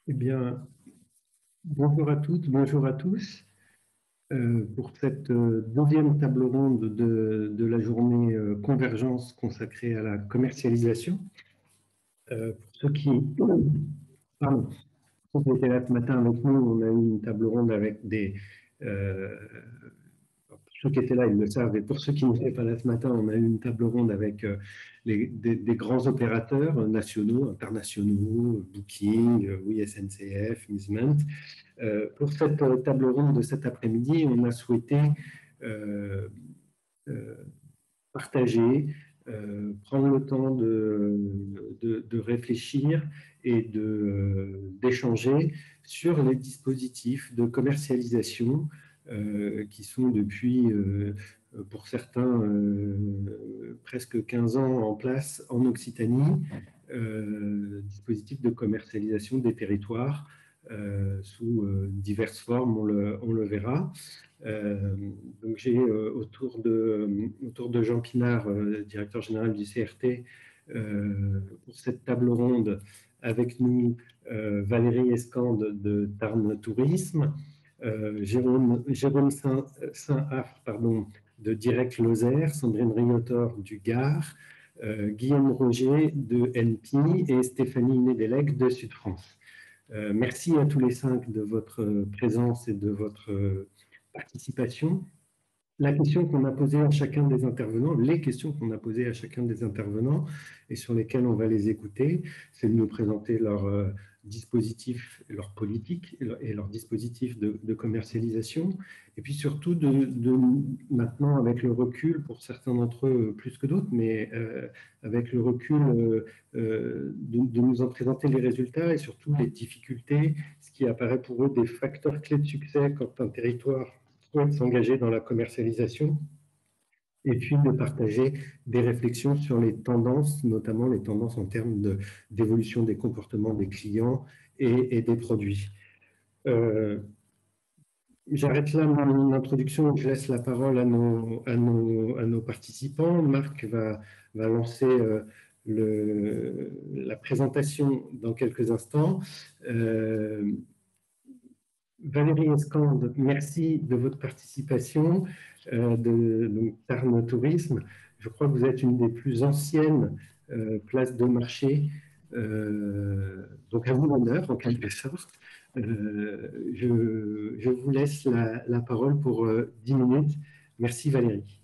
Eh bien, bonjour à toutes, bonjour à tous. Pour cette deuxième table ronde de la journée Convergence consacrée à la commercialisation. Pour ceux pardon, pour ceux qui étaient là ce matin avec nous, on a eu une table ronde avec euh, pour ceux qui étaient là, ils le savent, et pour ceux qui n'étaient pas là ce matin, on a eu une table ronde avec des grands opérateurs nationaux, internationaux, Booking, oui, SNCF, Easement. Pour cette table ronde de cet après-midi, on a souhaité euh, euh, partager, prendre le temps de réfléchir et d'échanger sur les dispositifs de commercialisation qui sont depuis, pour certains, presque 15 ans en place en Occitanie, dispositifs de commercialisation des territoires sous diverses formes, on le verra. Euh, donc j'ai autour de Jean Pinard, directeur général du CRT, pour cette table ronde avec nous Valérie Escande de Tarn Tourisme, Jérôme Saint-Affre, pardon, de Direct Lozère, Sandrine Riotor du Gard, Guillaume Roger de NP et Stéphanie Nédélec de Sud France. Merci à tous les cinq de votre présence et de votre participation. La question qu'on a posée à chacun des intervenants, les questions qu'on a posées à chacun des intervenants et sur lesquelles on va les écouter, c'est de nous présenter leur dispositif, leur politique et leur dispositif de commercialisation. Et puis surtout, maintenant, avec le recul, pour certains d'entre eux plus que d'autres, mais avec le recul, de nous en présenter les résultats et surtout les difficultés, ce qui apparaît pour eux des facteurs clés de succès quand un territoire souhaite s'engager dans la commercialisation, et puis de partager des réflexions sur les tendances, notamment les tendances en termes d'évolution des comportements des clients et des produits. J'arrête là mon introduction, je laisse la parole à nos participants. Marc va lancer la présentation dans quelques instants. Valérie Escande, merci de votre participation de Tarn Tourisme. Je crois que vous êtes une des plus anciennes places de marché, donc à vous l'honneur en quelque sorte. Je vous laisse la parole pour 10 minutes. Merci Valérie.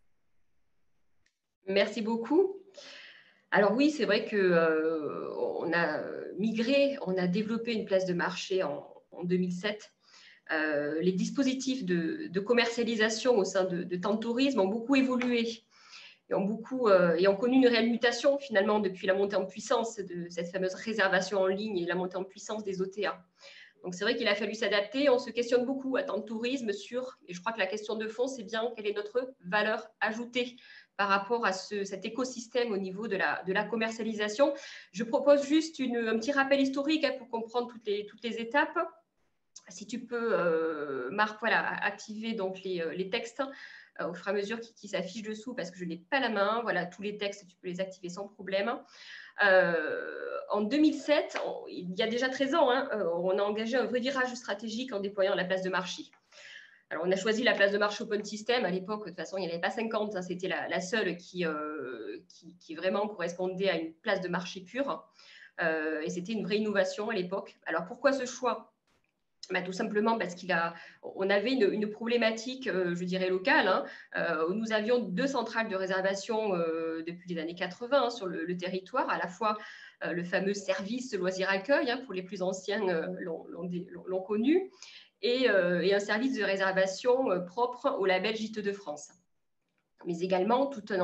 Merci beaucoup. Alors oui, c'est vrai que on a migré, on a développé une place de marché en 2007. Les dispositifs de commercialisation au sein de Tarn Tourisme ont beaucoup évolué et ont connu une réelle mutation finalement depuis la montée en puissance de cette fameuse réservation en ligne et la montée en puissance des OTA. Donc c'est vrai qu'il a fallu s'adapter. On se questionne beaucoup à Tarn Tourisme et je crois que la question de fond, c'est bien quelle est notre valeur ajoutée par rapport à cet écosystème au niveau de la commercialisation. Je propose juste un petit rappel historique pour comprendre toutes les étapes. Si tu peux, Marc, voilà, activer donc les textes au fur et à mesure qui s'affichent dessous parce que je n'ai pas la main. Voilà, tous les textes, tu peux les activer sans problème. En 2007, il y a déjà 13 ans, on a engagé un vrai virage stratégique en déployant la place de marché. Alors, on a choisi la place de marché Open System. À l'époque, de toute façon, il n'y en avait pas 50. C'était la seule qui vraiment correspondait à une place de marché pure. Et c'était une vraie innovation à l'époque. Alors, pourquoi ce choix ? Tout simplement parce on avait une problématique, je dirais, locale, où nous avions 2 centrales de réservation depuis les années 80 sur le territoire, à la fois le fameux service loisir-accueil, pour les plus anciens l'ont connu, et un service de réservation propre au label Gîtes de France. Mais également tout un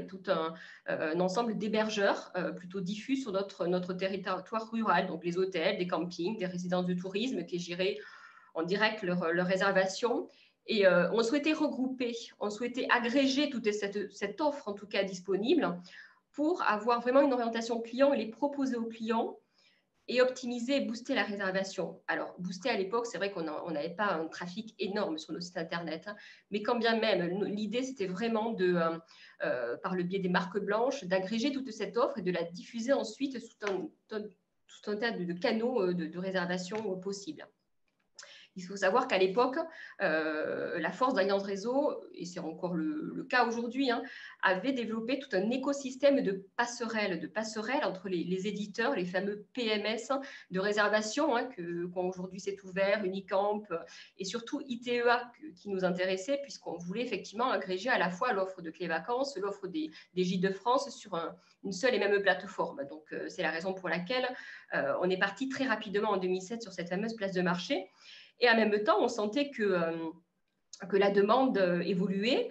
ensemble d'hébergeurs plutôt diffus sur notre territoire rural, donc les hôtels, des campings, des résidences de tourisme qui géraient en direct leur réservation. Et on souhaitait regrouper, on souhaitait agréger toute cette offre en tout cas disponible pour avoir vraiment une orientation client et les proposer aux clients et optimiser et booster la réservation. Alors, booster à l'époque, c'est vrai qu'on n'avait pas un trafic énorme sur nos sites internet, mais quand bien même, l'idée, c'était vraiment par le biais des marques blanches, d'agréger toute cette offre et de la diffuser ensuite sous tout un tas de canaux de réservation possibles. Il faut savoir qu'à l'époque, la force d'Alliance Réseau, et c'est encore le cas aujourd'hui, hein, avait développé tout un écosystème de passerelles entre les éditeurs, les fameux PMS de réservation, hein, quand aujourd'hui c'est ouvert, Unicamp, et surtout ITEA qui nous intéressait, puisqu'on voulait effectivement agréger à la fois l'offre de Clés Vacances, l'offre des Gîtes de France sur une seule et même plateforme. Donc, c'est la raison pour laquelle on est parti très rapidement en 2007 sur cette fameuse place de marché. Et en même temps, on sentait que la demande évoluait.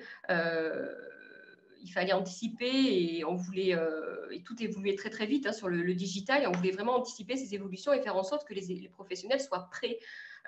Il fallait anticiper et on voulait, et tout évoluait très très vite, hein, sur le digital, et on voulait vraiment anticiper ces évolutions et faire en sorte que les professionnels soient prêts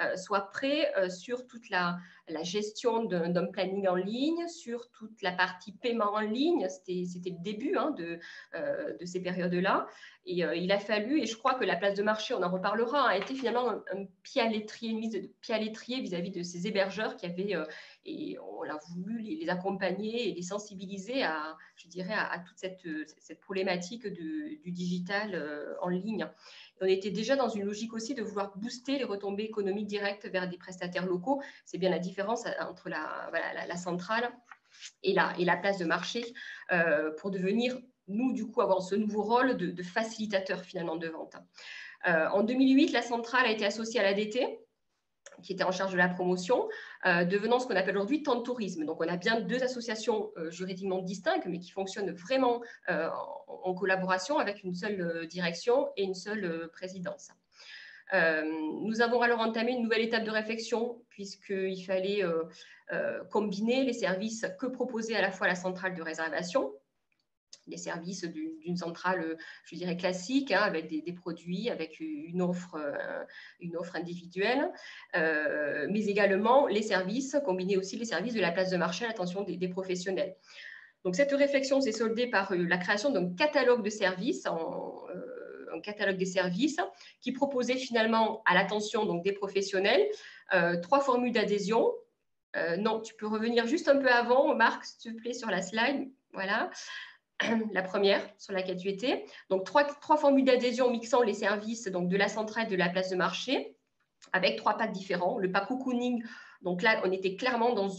sur toute la gestion d'un planning en ligne, sur toute la partie paiement en ligne. C'était le début, hein, de ces périodes-là. Et il a fallu, et je crois que la place de marché, on en reparlera, a été finalement un pied à l'étrier, une mise de pied à l'étrier vis-à-vis de ces hébergeurs qui avaient, et on a voulu les accompagner et les sensibiliser à, je dirais, à toute cette problématique du digital en ligne. Et on était déjà dans une logique aussi de vouloir booster les retombées économiques directes vers des prestataires locaux. C'est bien la différence entre la centrale et la place de marché pour devenir, nous, du coup, avoir ce nouveau rôle de facilitateur finalement de vente. En 2008, la centrale a été associée à l'ADT, qui était en charge de la promotion, devenant ce qu'on appelle aujourd'hui Temps de Tourisme. Donc, on a bien deux associations juridiquement distinctes, mais qui fonctionnent vraiment en collaboration avec une seule direction et une seule présidence. Nous avons alors entamé une nouvelle étape de réflexion, puisqu'il fallait combiner les services que proposait à la fois la centrale de réservation, les services d'une centrale, je dirais, classique, hein, avec des produits, avec une offre individuelle, mais également les services, combiner aussi les services de la place de marché à l'attention des professionnels. Donc, cette réflexion s'est soldée par la création d'un catalogue de services, un catalogue des services qui proposait finalement à l'attention donc des professionnels 3 formules d'adhésion. Non, tu peux revenir juste un peu avant, Marc, s'il te plaît, sur la slide. Voilà. La première sur laquelle tu étais. Donc, trois formules d'adhésion mixant les services donc, de la centrale et de la place de marché avec 3 packs différents. Le pack cocooning, donc là, on était clairement dans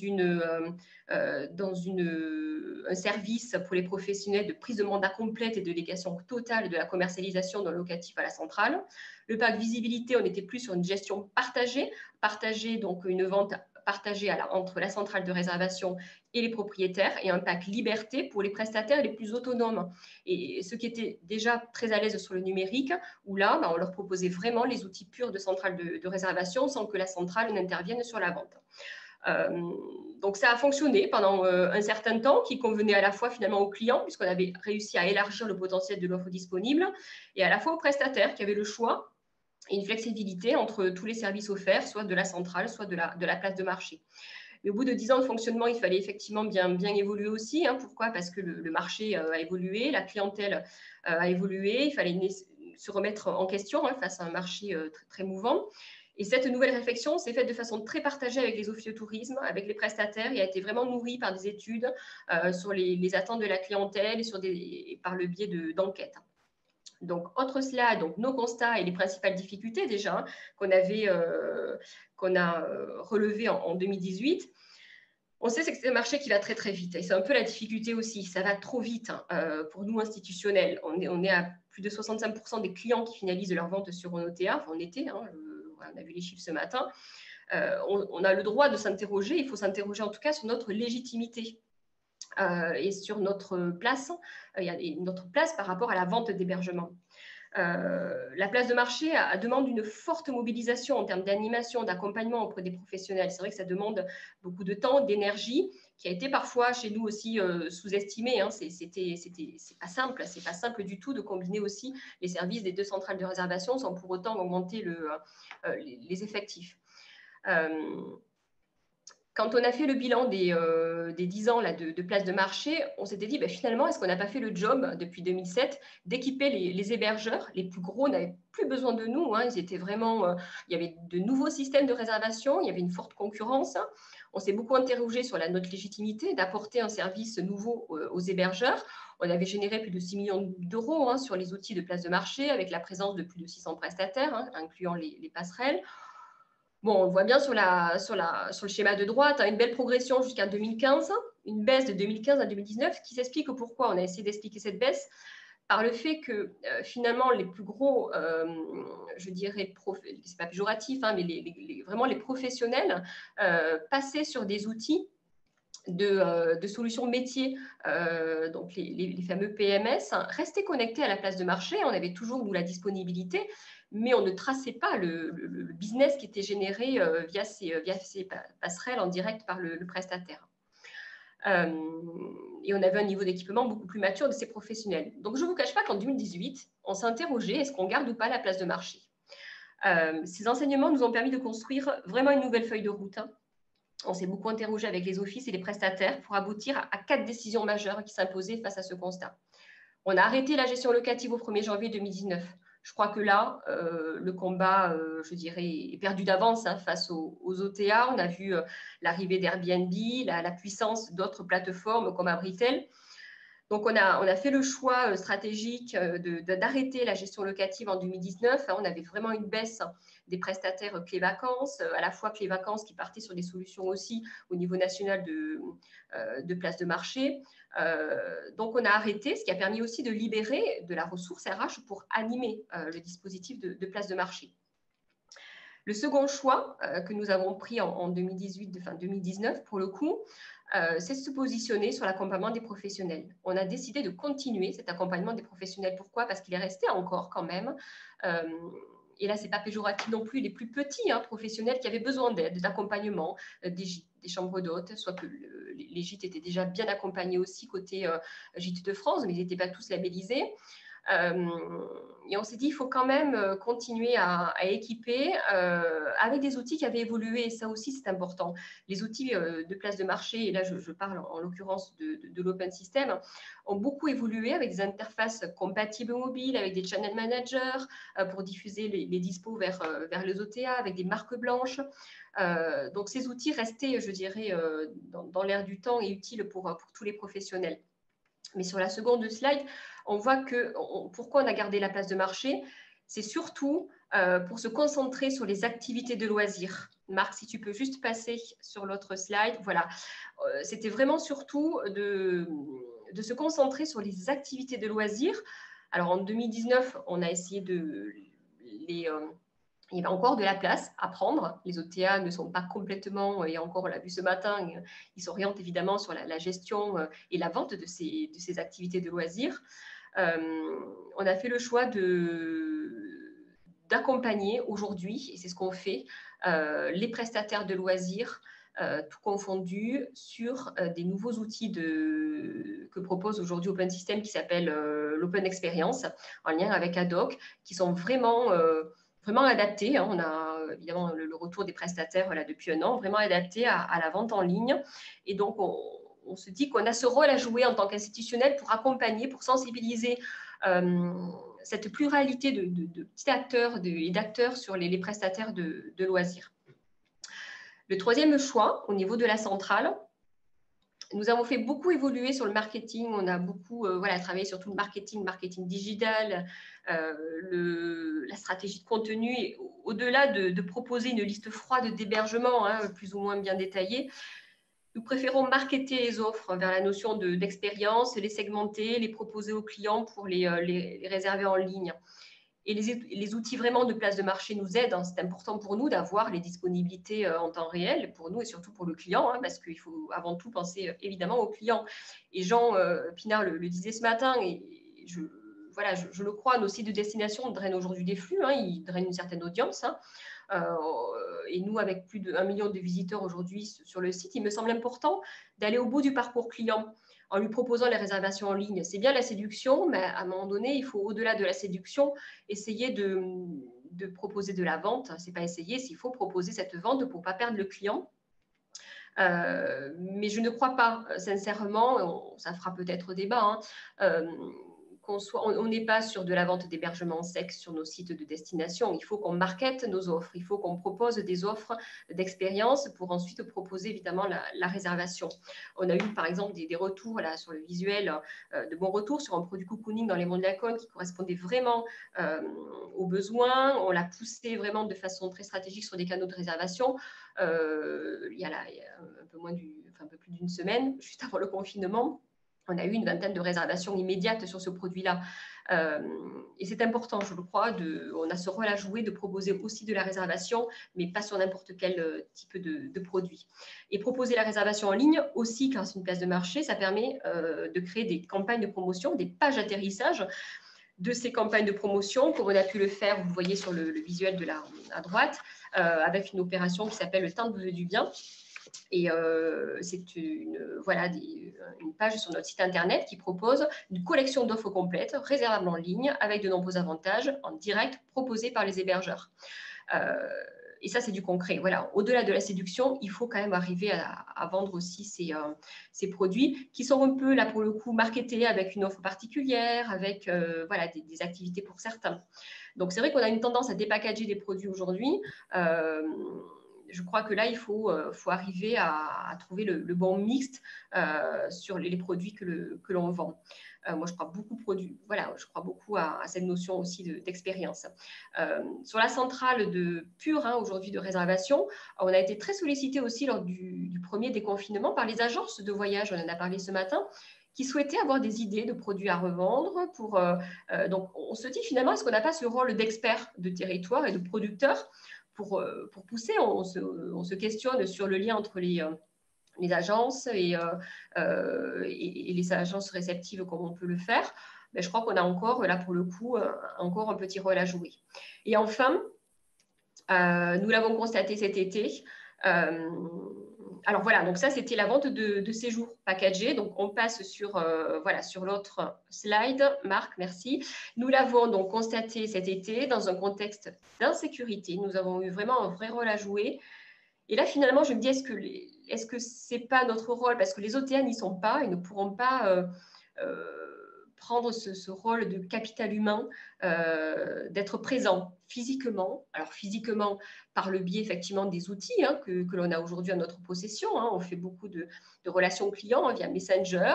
un service pour les professionnels de prise de mandat complète et de délégation totale de la commercialisation d'un locatif à la centrale. Le pack visibilité, on était plus sur une gestion partagée, donc une vente partagée entre la centrale de réservation et les propriétaires, et un pack liberté pour les prestataires les plus autonomes. Et ceux qui étaient déjà très à l'aise sur le numérique, où là, on leur proposait vraiment les outils purs de centrale de réservation sans que la centrale n'intervienne sur la vente. Donc, ça a fonctionné pendant un certain temps, qui convenait à la fois finalement aux clients, puisqu'on avait réussi à élargir le potentiel de l'offre disponible, et à la fois aux prestataires qui avaient le choix et une flexibilité entre tous les services offerts, soit de la centrale, soit de la place de marché. Mais au bout de 10 ans de fonctionnement, il fallait effectivement bien évoluer aussi. Hein. Pourquoi ? Parce que le marché a évolué, la clientèle a évolué, il fallait se remettre en question, hein, face à un marché très, très mouvant. Et cette nouvelle réflexion s'est faite de façon très partagée avec les offices de tourisme, avec les prestataires, et a été vraiment nourrie par des études sur les attentes de la clientèle et par le biais d'enquêtes. Donc, autre slide, donc nos constats et les principales difficultés déjà, hein, qu'on a relevées en 2018. On sait que c'est un marché qui va très très vite, et c'est un peu la difficulté aussi, ça va trop vite, hein, pour nous institutionnels. On est à plus de 65% des clients qui finalisent leur vente sur OTA, enfin on était, hein, on a vu les chiffres ce matin. On a le droit de s'interroger, il faut s'interroger en tout cas sur notre légitimité. Et sur notre place par rapport à la vente d'hébergement. La place de marché demande une forte mobilisation en termes d'animation, d'accompagnement auprès des professionnels. C'est vrai que ça demande beaucoup de temps, d'énergie, qui a été parfois chez nous aussi sous-estimé. Hein. C'est pas simple, c'est pas simple du tout de combiner aussi les services des 2 centrales de réservation sans pour autant augmenter les effectifs. Quand on a fait le bilan des 10 ans là, de places de marché, on s'était dit, finalement, est-ce qu'on n'a pas fait le job depuis 2007 d'équiper les hébergeurs? Les plus gros n'avaient plus besoin de nous. Ils étaient vraiment, il y avait de nouveaux systèmes de réservation, il y avait une forte concurrence. On s'est beaucoup interrogé sur notre légitimité d'apporter un service nouveau aux hébergeurs. On avait généré plus de 6 millions d'euros sur les outils de places de marché avec la présence de plus de 600 prestataires, incluant les passerelles. Bon, on le voit bien sur le schéma de droite, une belle progression jusqu'à 2015, une baisse de 2015 à 2019, qui s'explique pourquoi on a essayé d'expliquer cette baisse par le fait que finalement les plus gros, je dirais, c'est pas péjoratif, mais vraiment les professionnels passaient sur des outils de solutions métiers, donc les fameux PMS, restaient connectés à la place de marché. On avait toujours, nous, la disponibilité, mais on ne traçait pas le business qui était généré via ces passerelles en direct par le prestataire. Et on avait un niveau d'équipement beaucoup plus mature de ces professionnels. Donc, je ne vous cache pas qu'en 2018, on s'est interrogé, est-ce qu'on garde ou pas la place de marché? Ces enseignements nous ont permis de construire vraiment une nouvelle feuille de route. On s'est beaucoup interrogé avec les offices et les prestataires pour aboutir à 4 décisions majeures qui s'imposaient face à ce constat. On a arrêté la gestion locative au 1er janvier 2019. Je crois que là, le combat, je dirais, est perdu d'avance face aux OTA. On a vu l'arrivée d'Airbnb, la puissance d'autres plateformes comme Abritel. Donc, on a fait le choix stratégique d'arrêter la gestion locative en 2019. On avait vraiment une baisse des prestataires Clé Vacances, à la fois Clé Vacances qui partaient sur des solutions aussi au niveau national de places de marché. Donc, on a arrêté, ce qui a permis aussi de libérer de la ressource RH pour animer le dispositif de places de marché. Le second choix que nous avons pris en 2019, pour le coup, c'est de se positionner sur l'accompagnement des professionnels. On a décidé de continuer cet accompagnement des professionnels. Pourquoi? Parce qu'il est resté encore quand même, et là, ce n'est pas péjoratif non plus, les plus petits professionnels qui avaient besoin d'aide, d'accompagnement, des gîtes, des chambres d'hôtes, soit que les gîtes étaient déjà bien accompagnés aussi côté Gîtes de France, mais ils n'étaient pas tous labellisés. Et on s'est dit, il faut quand même continuer à équiper avec des outils qui avaient évolué. Et ça aussi, c'est important. Les outils de place de marché, et là, je parle en l'occurrence de l'open system, ont beaucoup évolué avec des interfaces compatibles mobiles, avec des channel managers pour diffuser les dispos vers les OTA, avec des marques blanches. Donc, ces outils restaient, je dirais, dans l'air du temps et utiles pour tous les professionnels. Mais sur la seconde slide, on voit pourquoi on a gardé la place de marché. C'est surtout pour se concentrer sur les activités de loisirs. Marc, si tu peux juste passer sur l'autre slide. Voilà. C'était vraiment surtout de se concentrer sur les activités de loisirs. Alors, en 2019, on a essayé il y a encore de la place à prendre. Les OTA ne sont pas complètement, et encore on l'a vu ce matin, ils s'orientent évidemment sur la gestion et la vente de ces activités de loisirs. On a fait le choix d'accompagner aujourd'hui, et c'est ce qu'on fait, les prestataires de loisirs, tout confondu, sur des nouveaux outils que propose aujourd'hui Open System qui s'appelle l'Open Experience, en lien avec Ad-Hoc, qui sont vraiment adaptés. On a évidemment le retour des prestataires là, depuis un an, vraiment adapté à la vente en ligne. Et donc, on se dit qu'on a ce rôle à jouer en tant qu'institutionnel pour accompagner, pour sensibiliser cette pluralité de petits acteurs et d'acteurs sur les prestataires de loisirs. Le troisième choix, au niveau de la centrale, nous avons fait beaucoup évoluer sur le marketing. On a beaucoup travaillé sur tout le marketing digital, la stratégie de contenu. Et au-delà de proposer une liste froide d'hébergement plus ou moins bien détaillée, nous préférons marketer les offres vers la notion d'expérience, les segmenter, les proposer aux clients pour les réserver en ligne. Et les outils vraiment de place de marché nous aident. C'est important pour nous d'avoir les disponibilités en temps réel, pour nous et surtout pour le client, parce qu'il faut avant tout penser évidemment au client. Et Jean Pinard le disait ce matin, et je le crois, nos sites de destination drainent aujourd'hui des flux, ils drainent une certaine audience. Et nous, avec plus d'1 million de visiteurs aujourd'hui sur le site, il me semble important d'aller au bout du parcours client en lui proposant les réservations en ligne. C'est bien la séduction, mais à un moment donné, il faut, au-delà de la séduction, essayer de proposer de la vente. Ce n'est pas essayer, s'il faut proposer cette vente pour ne pas perdre le client. Mais je ne crois pas, sincèrement, ça fera peut-être débat, hein, on n'est pas sur de la vente d'hébergement sec sur nos sites de destination. Il faut qu'on markete nos offres, il faut qu'on propose des offres d'expérience pour ensuite proposer évidemment la réservation. On a eu par exemple des retours là, sur le visuel, de bons retours sur un produit cocooning dans les monts de la Côte qui correspondait vraiment aux besoins. On l'a poussé vraiment de façon très stratégique sur des canaux de réservation. Il y a un peu plus d'une semaine, juste avant le confinement. On a eu une vingtaine de réservations immédiates sur ce produit-là. Et c'est important, je le crois, on a ce rôle à jouer de proposer aussi de la réservation, mais pas sur n'importe quel type de produit. Et proposer la réservation en ligne aussi, car c'est une place de marché, ça permet de créer des campagnes de promotion, des pages d'atterrissage de ces campagnes de promotion, comme on a pu le faire, vous le voyez sur le visuel à droite, avec une opération qui s'appelle le temps de vous du bien. Et c'est une page sur notre site internet qui propose une collection d'offres complètes, réservables en ligne, avec de nombreux avantages en direct proposés par les hébergeurs. Et ça, c'est du concret. Voilà. Au-delà de la séduction, il faut quand même arriver à vendre aussi ces produits qui sont un peu, là, pour le coup, marketés avec une offre particulière, avec des activités pour certains. Donc, c'est vrai qu'on a une tendance à dépackager des produits aujourd'hui. Je crois que là, il faut arriver à trouver le bon mixte sur les produits que l'on vend. Moi, je crois beaucoup à cette notion aussi d'expérience. Sur la centrale pure aujourd'hui de réservation, on a été très sollicité aussi lors du premier déconfinement par les agences de voyage, on en a parlé ce matin, qui souhaitaient avoir des idées de produits à revendre. Donc, on se dit finalement, est-ce qu'on n'a pas ce rôle d'expert de territoire et de producteur pour pousser, on se questionne sur le lien entre les agences et les agences réceptives comme on peut le faire. Mais je crois qu'on a encore, là pour le coup, encore un petit rôle à jouer. Et enfin, nous l'avons constaté cet été. Alors voilà, donc ça c'était la vente de séjours packagés. Donc on passe sur l'autre slide. Marc, merci. Nous l'avons donc constaté cet été dans un contexte d'insécurité. Nous avons eu vraiment un vrai rôle à jouer. Et là finalement, je me dis, est-ce que c'est pas notre rôle? Parce que les OTA n'y sont pas et ne pourront pas prendre ce rôle de capital humain, d'être présent physiquement. Alors physiquement, par le biais effectivement des outils que l'on a aujourd'hui à notre possession. On fait beaucoup de relations clients via Messenger,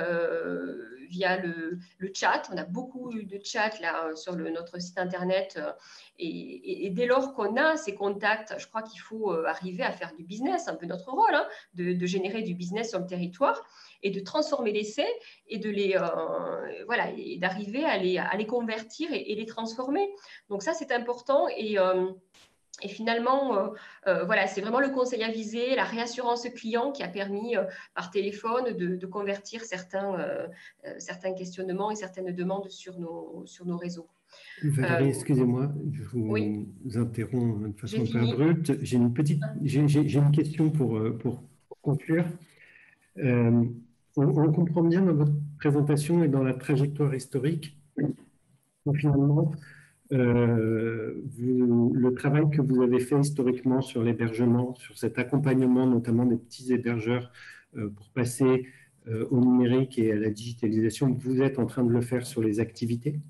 via le chat. On a beaucoup de chats là, sur notre site internet. Et dès lors qu'on a ces contacts, je crois qu'il faut arriver à faire du business, un peu notre rôle, de générer du business sur le territoire et de transformer l'essai et et d'arriver à les convertir et les transformer. Donc ça, c'est important et finalement, c'est vraiment le conseil avisé, la réassurance client qui a permis par téléphone de convertir certains questionnements et certaines demandes sur nos réseaux. Valérie, excusez-moi, je vous interromps de façon un peu abrupte. J'ai une question pour conclure. On comprend bien dans votre présentation et dans la trajectoire historique que finalement, le travail que vous avez fait historiquement sur l'hébergement, sur cet accompagnement notamment des petits hébergeurs pour passer au numérique et à la digitalisation, vous êtes en train de le faire sur les activités.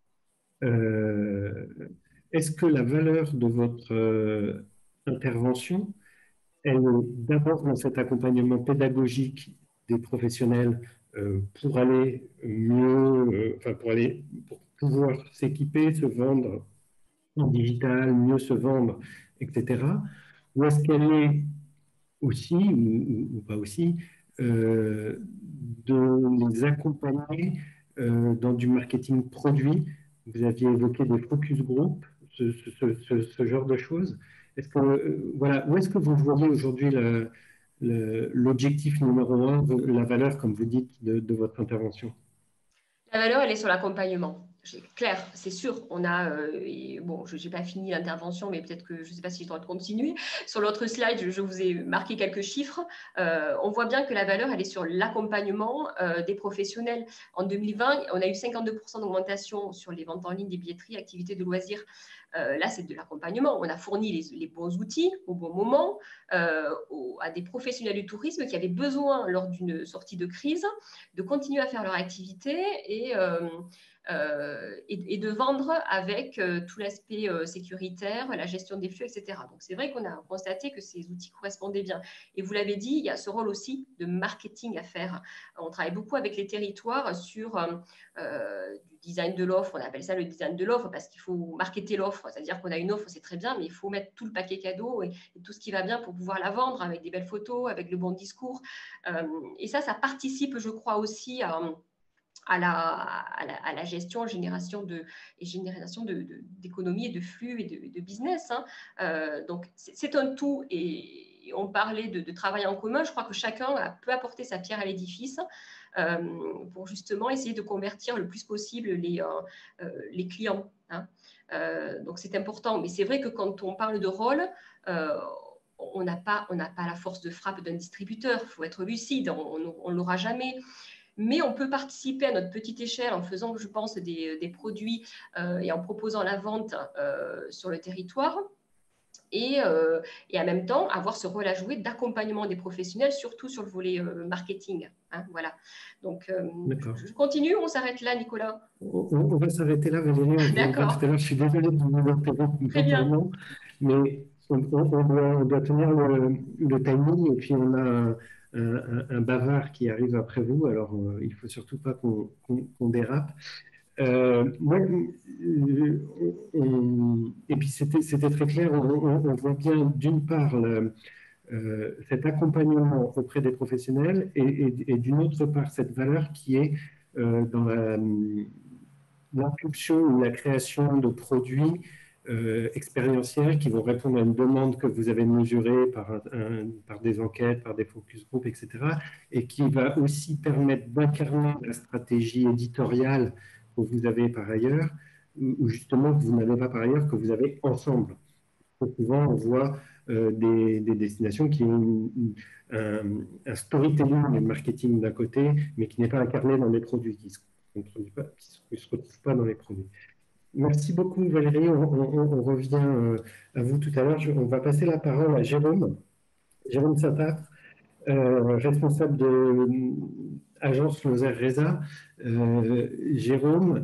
Est-ce que la valeur de votre intervention, elle est d'abord dans cet accompagnement pédagogique des professionnels pour aller mieux, pour pouvoir s'équiper, se vendre en digital, mieux se vendre, etc. Ou est-ce qu'elle est aussi, ou pas aussi, de les accompagner dans du marketing produit? Vous aviez évoqué des focus group, ce genre de choses. Est-ce que, où est-ce que vous voyez aujourd'hui l'objectif numéro un, la valeur, comme vous dites, de votre intervention? La valeur, elle est sur l'accompagnement. Claire, c'est sûr. On a, je n'ai pas fini l'intervention, mais peut-être que je ne sais pas si je dois continuer. Sur l'autre slide, je vous ai marqué quelques chiffres. On voit bien que la valeur, elle est sur l'accompagnement des professionnels. En 2020, on a eu 52% d'augmentation sur les ventes en ligne des billetteries, activités de loisirs Là, c'est de l'accompagnement. On a fourni les bons outils au bon moment à des professionnels du tourisme qui avaient besoin, lors d'une sortie de crise, de continuer à faire leur activité et de vendre avec tout l'aspect sécuritaire, la gestion des flux, etc. Donc, c'est vrai qu'on a constaté que ces outils correspondaient bien. Et vous l'avez dit, il y a ce rôle aussi de marketing à faire. On travaille beaucoup avec les territoires sur du design de l'offre. On appelle ça le design de l'offre parce qu'il faut marketer l'offre. C'est-à-dire qu'on a une offre, c'est très bien, mais il faut mettre tout le paquet cadeau et tout ce qui va bien pour pouvoir la vendre avec des belles photos, avec le bon discours. Et ça participe, je crois, aussi à la gestion, génération d'économie et de flux et de business. Donc, c'est un tout. Et on parlait de travail en commun. Je crois que chacun peut apporter sa pierre à l'édifice pour justement essayer de convertir le plus possible les clients. Donc, c'est important. Mais c'est vrai que quand on parle de rôle, on n'a pas la force de frappe d'un distributeur. Il faut être lucide. On ne l'aura jamais. Mais on peut participer à notre petite échelle en faisant, je pense, des produits et en proposant la vente sur le territoire. Et en même temps, avoir ce rôle à jouer d'accompagnement des professionnels, surtout sur le volet marketing. Voilà. Donc, je continue ou on s'arrête là, Nicolas? On va s'arrêter là, Valérie. On reviendra tout à l'heure. Je suis désolé de vous interrompre totalement, mais on doit tenir le timing. Et puis, on a un bavard qui arrive après vous. Alors, il ne faut surtout pas qu'on dérape. Et puis, c'était très clair. On voit bien, d'une part, cet accompagnement auprès des professionnels et d'une autre part, cette valeur qui est dans l'impulsion ou la création de produits expérientiels qui vont répondre à une demande que vous avez mesurée par des enquêtes, par des focus group, etc. Et qui va aussi permettre d'incarner la stratégie éditoriale que vous avez par ailleurs, ou justement que vous n'avez pas par ailleurs, que vous avez ensemble. Souvent, on voit des destinations qui ont un storytelling et marketing d'un côté, mais qui n'est pas incarné dans les produits, qui ne se retrouvent pas dans les produits. Merci beaucoup Valérie, on revient à vous tout à l'heure. On va passer la parole à Jérôme Sataf, responsable de agence Lozère Reza. Jérôme,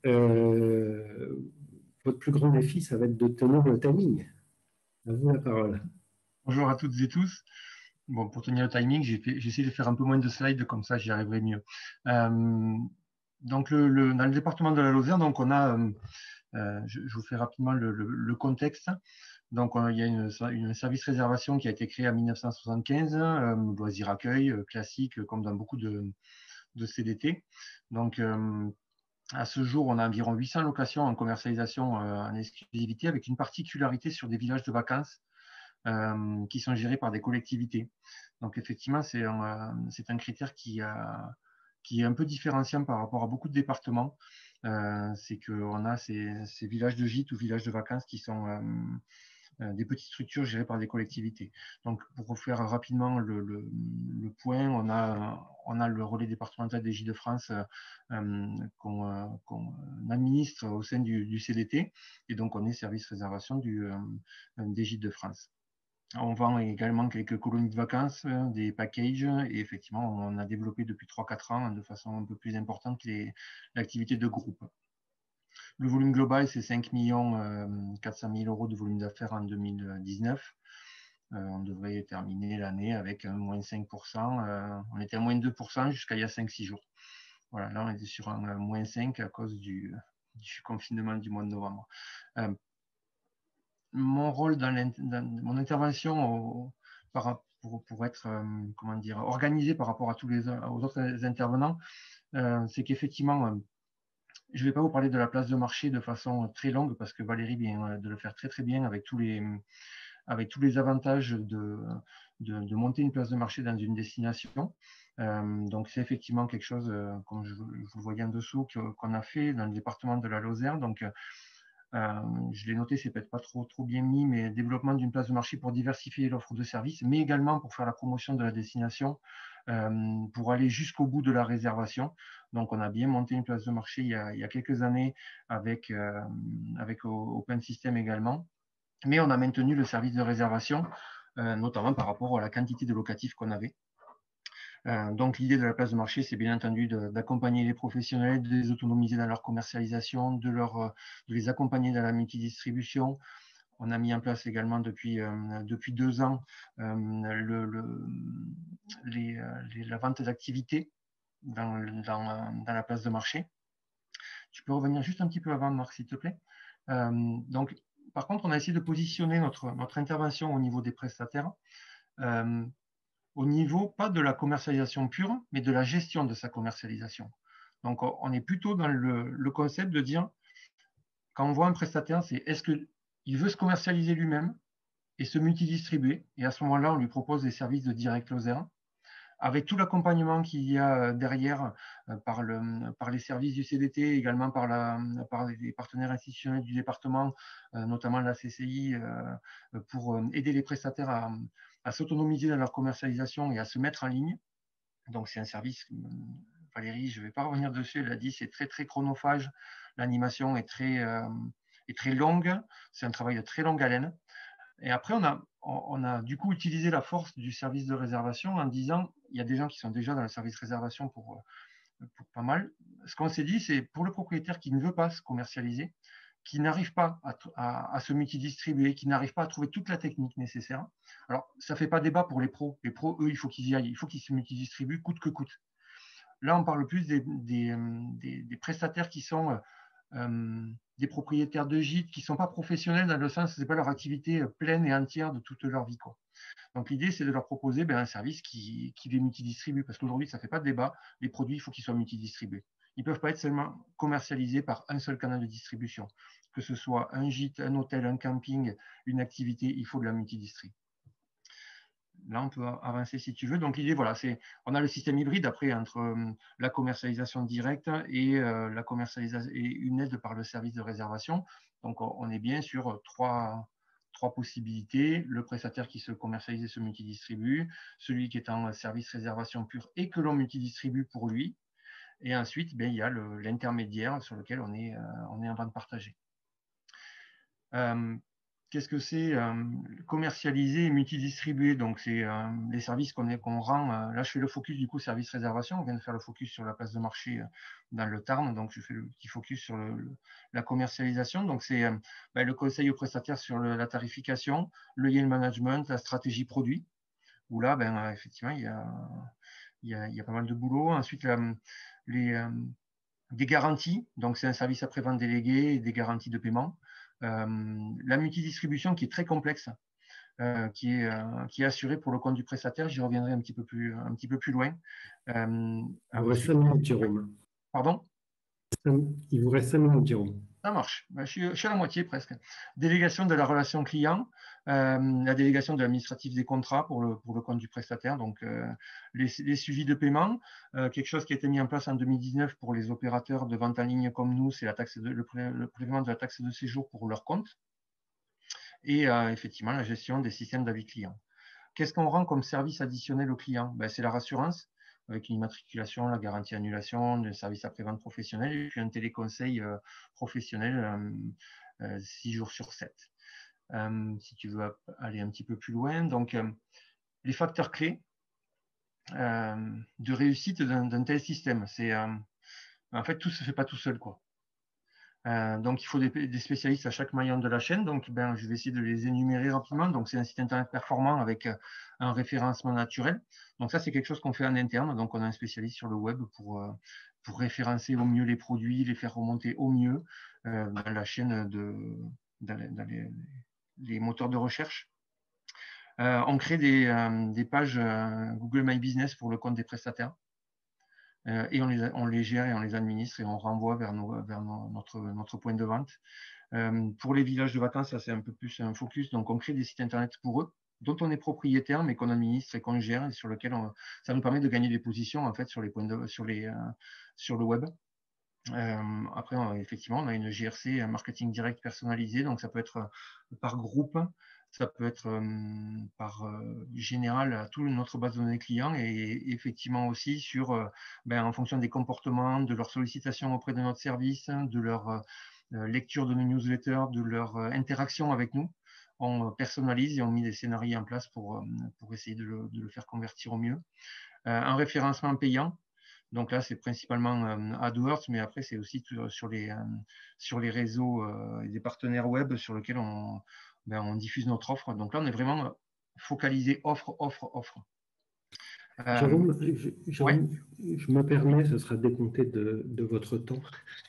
votre plus grand défi, ça va être de tenir le timing. À vous la parole. Bonjour à toutes et tous. Bon, pour tenir le timing, j'ai essayé de faire un peu moins de slides, comme ça j'y arriverai mieux. Donc, dans le département de la Lozère, donc on a, je vous fais rapidement le contexte. Donc, il y a une service réservation qui a été créée en 1975, loisir accueil, classique, comme dans beaucoup de CDT. Donc, à ce jour, on a environ 800 locations en commercialisation en exclusivité, avec une particularité sur des villages de vacances qui sont gérés par des collectivités. Donc, effectivement, c'est un critère qui est un peu différenciant par rapport à beaucoup de départements. C'est qu'on a ces villages de gîtes ou villages de vacances qui sont des petites structures gérées par des collectivités. Donc, pour refaire rapidement le point, on a le relais départemental des Gîtes de France qu'on administre au sein du CDT, et donc on est service réservation des Gîtes de France. On vend également quelques colonies de vacances, des packages, et effectivement, on a développé depuis 3-4 ans de façon un peu plus importante l'activité de groupe. Le volume global, c'est 5 400 000 € de volume d'affaires en 2019. On devrait terminer l'année avec un moins 5%. On était à moins 2% jusqu'à il y a 5-6 jours. Voilà, là, on était sur un moins 5 à cause du confinement du mois de novembre. Mon rôle dans mon intervention pour être comment dire, organisé par rapport à aux autres intervenants, c'est qu'effectivement, je ne vais pas vous parler de la place de marché de façon très longue parce que Valérie vient de le faire très très bien avec tous les avantages de monter une place de marché dans une destination. Donc c'est effectivement quelque chose, comme vous le voyez en dessous, qu'on a fait dans le département de la Lozère. Donc je l'ai noté, c'est peut-être pas trop bien mis, mais développement d'une place de marché pour diversifier l'offre de services, mais également pour faire la promotion de la destination, pour aller jusqu'au bout de la réservation. Donc, on a bien monté une place de marché il y a quelques années avec Open System également, mais on a maintenu le service de réservation, notamment par rapport à la quantité de locatifs qu'on avait. Donc, l'idée de la place de marché, c'est bien entendu d'accompagner les professionnels, de les autonomiser dans leur commercialisation, de les accompagner dans la multidistribution. On a mis en place également depuis 2 ans la vente d'activités dans la place de marché. Tu peux revenir juste un petit peu avant, Marc, s'il te plaît. Donc, par contre, on a essayé de positionner notre intervention au niveau des prestataires, au niveau, pas de la commercialisation pure, mais de la gestion de sa commercialisation. Donc, on est plutôt dans le concept de dire, quand on voit un prestataire, c'est est-ce qu'il veut se commercialiser lui-même et se multidistribuer, et à ce moment-là, on lui propose des services de direct closer, avec tout l'accompagnement qu'il y a derrière par les services du CDT, également par les partenaires institutionnels du département, notamment la CCI, pour aider les prestataires à s'autonomiser dans leur commercialisation et à se mettre en ligne. Donc, c'est un service, Valérie, je ne vais pas revenir dessus, elle l'a dit, c'est très, très chronophage. L'animation est très longue. C'est un travail de très longue haleine. Et après, on a du coup utilisé la force du service de réservation en disant, il y a des gens qui sont déjà dans le service réservation pour pas mal. Ce qu'on s'est dit, c'est pour le propriétaire qui ne veut pas se commercialiser, qui n'arrive pas à se multidistribuer, qui n'arrive pas à trouver toute la technique nécessaire. Alors, ça ne fait pas débat pour les pros. Les pros, eux, il faut qu'ils y aillent, il faut qu'ils se multidistribuent coûte que coûte. Là, on parle plus des prestataires qui sont des propriétaires de gîtes qui ne sont pas professionnels dans le sens, ce n'est pas leur activité pleine et entière de toute leur vie, quoi. Donc l'idée, c'est de leur proposer un service qui les multidistribue, parce qu'aujourd'hui, ça ne fait pas de débat, les produits, il faut qu'ils soient multidistribués. Ils ne peuvent pas être seulement commercialisés par un seul canal de distribution. Que ce soit un gîte, un hôtel, un camping, une activité, il faut de la multidistribution. Là, on peut avancer si tu veux. Donc, l'idée, voilà, on a le système hybride après entre la commercialisation directe et la commercialisation et une aide par le service de réservation. Donc, on est bien sur trois possibilités. Le prestataire qui se commercialise et se multidistribue, celui qui est en service réservation pure et que l'on multidistribue pour lui. Et ensuite, il y a l'intermédiaire sur lequel on est en train de partager. Qu'est-ce que c'est commercialiser et multidistribuer? Donc, c'est les services qu'on rend. Là, je fais le focus du coup service réservation. On vient de faire le focus sur la place de marché dans le Tarn. Donc, je fais le petit focus sur la commercialisation. Donc, c'est le conseil aux prestataires sur la tarification, le yield management, la stratégie produit. Où là, effectivement, il y a pas mal de boulot. Ensuite, des garanties. Donc, c'est un service après-vente délégué et des garanties de paiement. La multidistribution qui est très complexe, qui est assurée pour le compte du prestataire. J'y reviendrai un petit peu plus loin. Il vous reste 5 minutes, Jérôme. Pardon? Il vous reste 5 minutes, Jérôme. Ça marche. Je suis à la moitié presque. Délégation de la relation client, la délégation de l'administratif des contrats pour le compte du prestataire, donc les suivis de paiement, quelque chose qui a été mis en place en 2019 pour les opérateurs de vente en ligne comme nous, c'est le prélèvement de la taxe de séjour pour leur compte. Et effectivement, la gestion des systèmes d'avis client. Qu'est-ce qu'on rend comme service additionnel aux clients? C'est la rassurance, avec une immatriculation, la garantie annulation, le service après-vente professionnel, et puis un téléconseil professionnel 6 jours sur 7. Si tu veux aller un petit peu plus loin, donc les facteurs clés de réussite d'un tel système, c'est en fait tout se fait pas tout seul, quoi. Donc, il faut des spécialistes à chaque maillon de la chaîne. Donc, je vais essayer de les énumérer rapidement. Donc, c'est un site internet performant avec un référencement naturel. Donc, ça, c'est quelque chose qu'on fait en interne. Donc, on a un spécialiste sur le web pour référencer au mieux les produits, les faire remonter au mieux dans la chaîne dans les moteurs de recherche. On crée des pages Google My Business pour le compte des prestataires. Et on les gère et on les administre et on renvoie vers notre point de vente. Pour les villages de vacances, ça c'est un peu plus un focus. Donc on crée des sites internet pour eux, dont on est propriétaire, mais qu'on administre et qu'on gère, et sur lequel ça nous permet de gagner des positions en fait sur le web. Après, effectivement, on a une GRC, un marketing direct personnalisé, donc ça peut être par groupe, ça peut être par général à toute notre base de données clients et effectivement aussi sur, en fonction des comportements, de leur sollicitation auprès de notre service, de leur lecture de nos newsletters, de leur interaction avec nous. On personnalise et on met des scénarios en place pour essayer de le faire convertir au mieux. Un référencement payant. Donc là, c'est principalement AdWords, mais après, c'est aussi sur les réseaux et des partenaires web sur lesquels on diffuse notre offre. Donc là, on est vraiment focalisé offre. Jérôme, Ouais. je me permets, ce sera décompté de votre temps.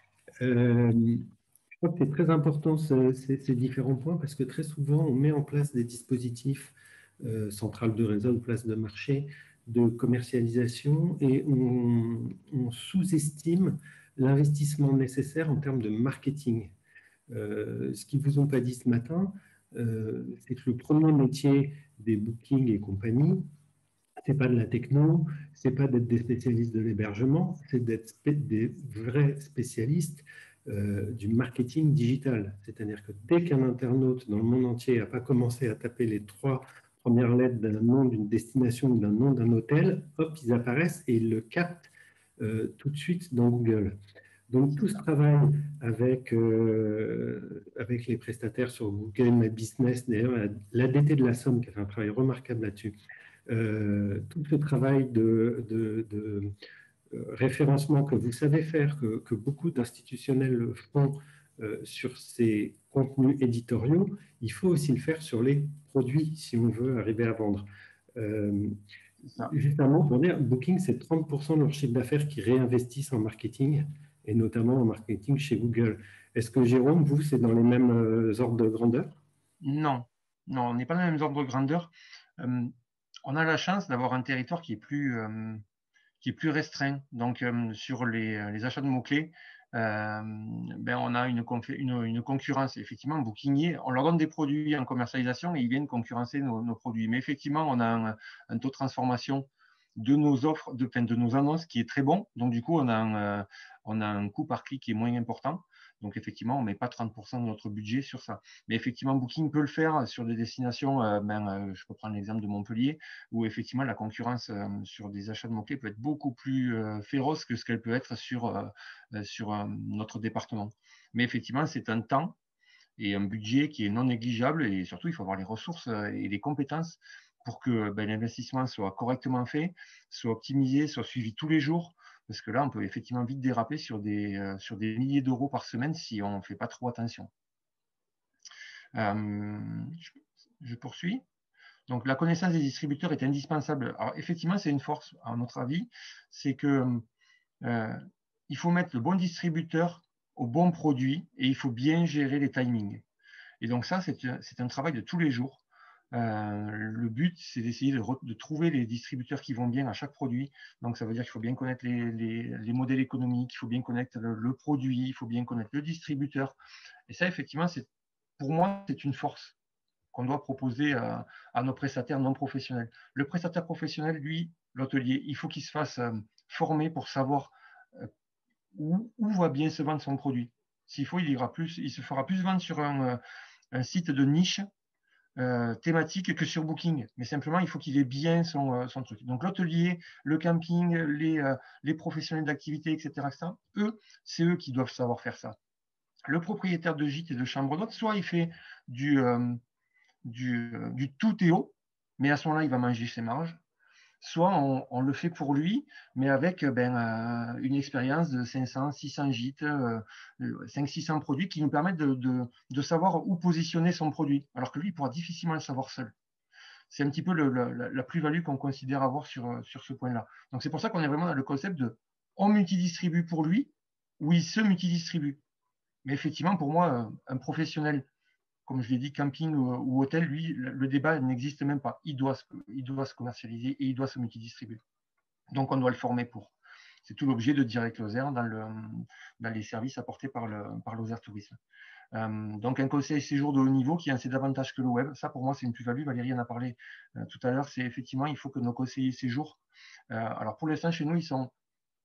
Je crois que c'est très important ces différents points parce que très souvent, on met en place des dispositifs centrales de réseau, de place de marché, de commercialisation et on sous-estime l'investissement nécessaire en termes de marketing. Ce qu'ils ne vous ont pas dit ce matin, c'est que le premier métier des bookings et compagnie, c'est pas de la techno, c'est pas d'être des spécialistes de l'hébergement, c'est d'être des vrais spécialistes du marketing digital. C'est-à-dire que dès qu'un internaute dans le monde entier n'a pas commencé à taper les 3 premières lettres d'un nom d'une destination ou d'un nom d'un hôtel, hop, ils apparaissent et ils le captent tout de suite dans Google. Donc tout ce travail avec les prestataires sur Google My Business, d'ailleurs l'ADT de la Somme qui a fait un travail remarquable là-dessus, tout ce travail de référencement que vous savez faire, que beaucoup d'institutionnels font sur ces contenus éditoriaux, il faut aussi le faire sur les produits si on veut arriver à vendre. Juste un mot pour dire, Booking, c'est 30% de leur chiffre d'affaires qui réinvestissent en marketing, et notamment en marketing chez Google. Est-ce que Jérôme, vous, c'est dans les mêmes ordres de grandeur? Non, on n'est pas dans les mêmes ordres de grandeur. On a la chance d'avoir un territoire qui est plus restreint. Donc, sur les achats de mots-clés, on a une concurrence. Effectivement, Booking, on leur donne des produits en commercialisation et ils viennent concurrencer nos produits. Mais effectivement, on a un taux de transformation de nos offres, de nos annonces qui est très bon. Donc, du coup, on a un coût par clic qui est moins important. Donc, effectivement, on ne met pas 30% de notre budget sur ça. Mais effectivement, Booking peut le faire sur des destinations, je peux prendre l'exemple de Montpellier, où effectivement, la concurrence sur des achats de mots-clés peut être beaucoup plus féroce que ce qu'elle peut être sur notre département. Mais effectivement, c'est un temps et un budget qui est non négligeable et surtout, il faut avoir les ressources et les compétences pour que l'investissement soit correctement fait, soit optimisé, soit suivi tous les jours. Parce que là, on peut effectivement vite déraper sur des milliers d'euros par semaine si on ne fait pas trop attention. Je poursuis. Donc, la connaissance des distributeurs est indispensable. Alors, effectivement, c'est une force, à notre avis, c'est que il faut mettre le bon distributeur au bon produit et il faut bien gérer les timings. Et donc ça, c'est un travail de tous les jours. Le but, c'est d'essayer de trouver les distributeurs qui vont bien à chaque produit. Donc, ça veut dire qu'il faut bien connaître les modèles économiques, il faut bien connaître le produit, il faut bien connaître le distributeur. Et ça, effectivement, pour moi, c'est une force qu'on doit proposer à nos prestataires non professionnels. Le prestataire professionnel, lui, l'hôtelier, il faut qu'il se fasse former pour savoir où va bien se vendre son produit. S'il faut, il se fera plus vendre sur un site de niche thématique que sur Booking. Mais simplement, il faut qu'il ait bien son truc. Donc, l'hôtelier, le camping, les professionnels d'activité, etc., eux, c'est eux qui doivent savoir faire ça. Le propriétaire de gîte et de chambre d'hôte, soit il fait du tout Théo, mais à ce moment-là, il va manger ses marges. Soit on le fait pour lui, mais avec une expérience de 500, 600 gîtes, 500-600 produits qui nous permettent de savoir où positionner son produit, alors que lui, il pourra difficilement le savoir seul. C'est un petit peu la plus-value qu'on considère avoir sur ce point-là. Donc, c'est pour ça qu'on est vraiment dans le concept de on multidistribue pour lui, ou il se multidistribue. Mais effectivement, pour moi, un professionnel comme je l'ai dit, camping ou hôtel, lui, le débat n'existe même pas. Il doit se commercialiser et il doit se multidistribuer. Donc, on doit le former pour. C'est tout l'objet de Direct Lozère dans les services apportés par Lozère Tourisme. Donc, un conseil séjour de haut niveau qui a assez d'avantages que le web. Ça, pour moi, c'est une plus-value. Valérie en a parlé tout à l'heure. C'est effectivement, il faut que nos conseillers séjour. Alors, pour l'instant, chez nous, ils sont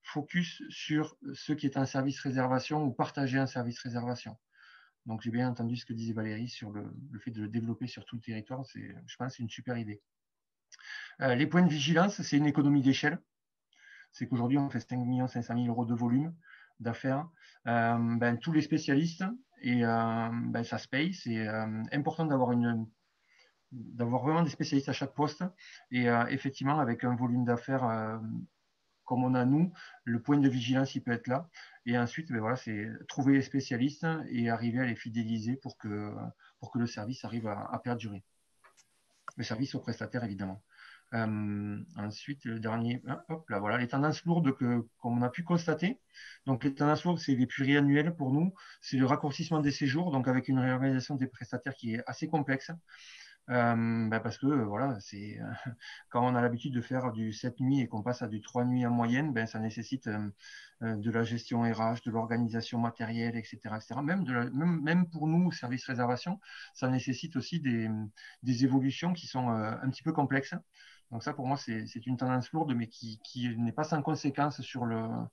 focus sur ce qui est un service réservation ou partager un service réservation. Donc, j'ai bien entendu ce que disait Valérie sur le fait de le développer sur tout le territoire. Je pense que c'est une super idée. Les points de vigilance, c'est une économie d'échelle. C'est qu'aujourd'hui, on fait 5 500 000 € de volume d'affaires. Tous les spécialistes, et ça se paye. C'est important d'avoir vraiment des spécialistes à chaque poste. Et effectivement, avec un volume d'affaires comme on a nous, le point de vigilance, il peut être là. Et ensuite, c'est trouver les spécialistes et arriver à les fidéliser pour que le service arrive à perdurer. Le service aux prestataires, évidemment. Ensuite, le dernier, voilà, les tendances lourdes qu'on a pu constater. Donc, les tendances lourdes, c'est les pluriannuels pour nous. C'est le raccourcissement des séjours, donc avec une réorganisation des prestataires qui est assez complexe. Parce que quand on a l'habitude de faire du 7 nuits et qu'on passe à du 3 nuits en moyenne, ça nécessite de la gestion RH, de l'organisation matérielle, etc. etc. Même pour nous, service réservation, ça nécessite aussi des évolutions qui sont un petit peu complexes. Donc ça, pour moi, c'est une tendance lourde, mais qui n'est pas sans conséquence sur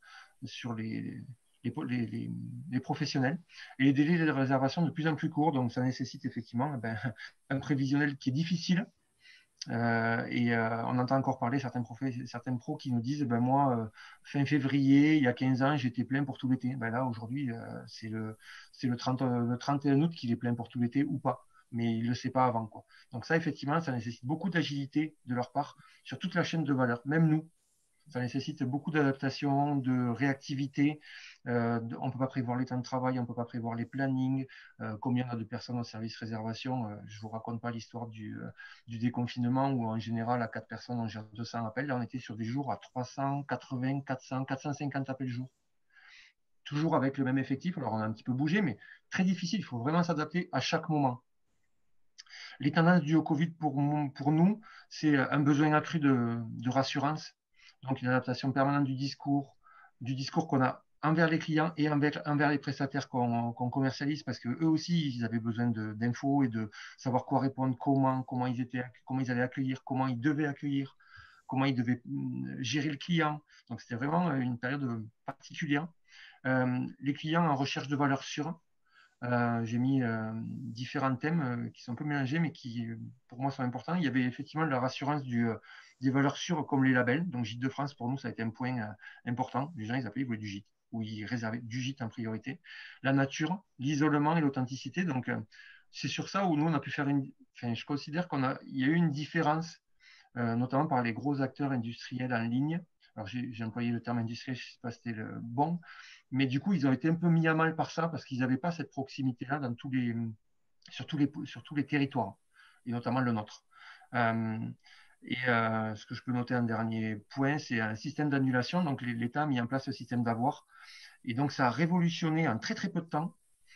les professionnels, et les délais de réservation de plus en plus courts, donc ça nécessite effectivement un prévisionnel qui est difficile. On entend encore parler certains pros qui nous disent moi, fin février, il y a 15 ans, j'étais plein pour tout l'été. Là, aujourd'hui, c'est le 31 août qu'il est plein pour tout l'été ou pas, mais il ne le sait pas avant, quoi. Donc ça, effectivement, ça nécessite beaucoup d'agilité de leur part sur toute la chaîne de valeur, même nous. Ça nécessite beaucoup d'adaptation, de réactivité. On ne peut pas prévoir les temps de travail, on ne peut pas prévoir les plannings. Combien de personnes au service réservation, je ne vous raconte pas l'histoire du déconfinement où en général à 4 personnes on gère 200 appels. Là on était sur des jours à 380, 400, 450 appels jour. Toujours avec le même effectif. Alors on a un petit peu bougé, mais très difficile. Il faut vraiment s'adapter à chaque moment. Les tendances dues au Covid pour nous, c'est un besoin accru de rassurance. Donc, une adaptation permanente du discours qu'on a envers les clients et envers les prestataires qu'on commercialise, parce qu'eux aussi, ils avaient besoin d'infos et de savoir quoi répondre, comment ils allaient accueillir, comment ils devaient accueillir, comment ils devaient gérer le client. Donc, c'était vraiment une période particulière. Les clients en recherche de valeurs sûres. J'ai mis différents thèmes qui sont un peu mélangés, mais qui, pour moi, sont importants. Il y avait effectivement la rassurance des valeurs sûres comme les labels. Donc, Gîtes de France, pour nous, ça a été un point important. Les gens, ils voulaient du gîte, ou ils réservaient du gîte en priorité. La nature, l'isolement et l'authenticité. Donc, c'est sur ça où nous, on a pu faire je considère qu'il y a eu une différence, notamment par les gros acteurs industriels en ligne. Alors, j'ai employé le terme industriel, je ne sais pas si c'était le bon. Mais du coup, ils ont été un peu mis à mal par ça parce qu'ils n'avaient pas cette proximité-là sur tous les territoires, et notamment le nôtre. Ce que je peux noter en dernier point, c'est un système d'annulation. Donc, l'État a mis en place ce système d'avoir. Et donc, ça a révolutionné en très, très peu de temps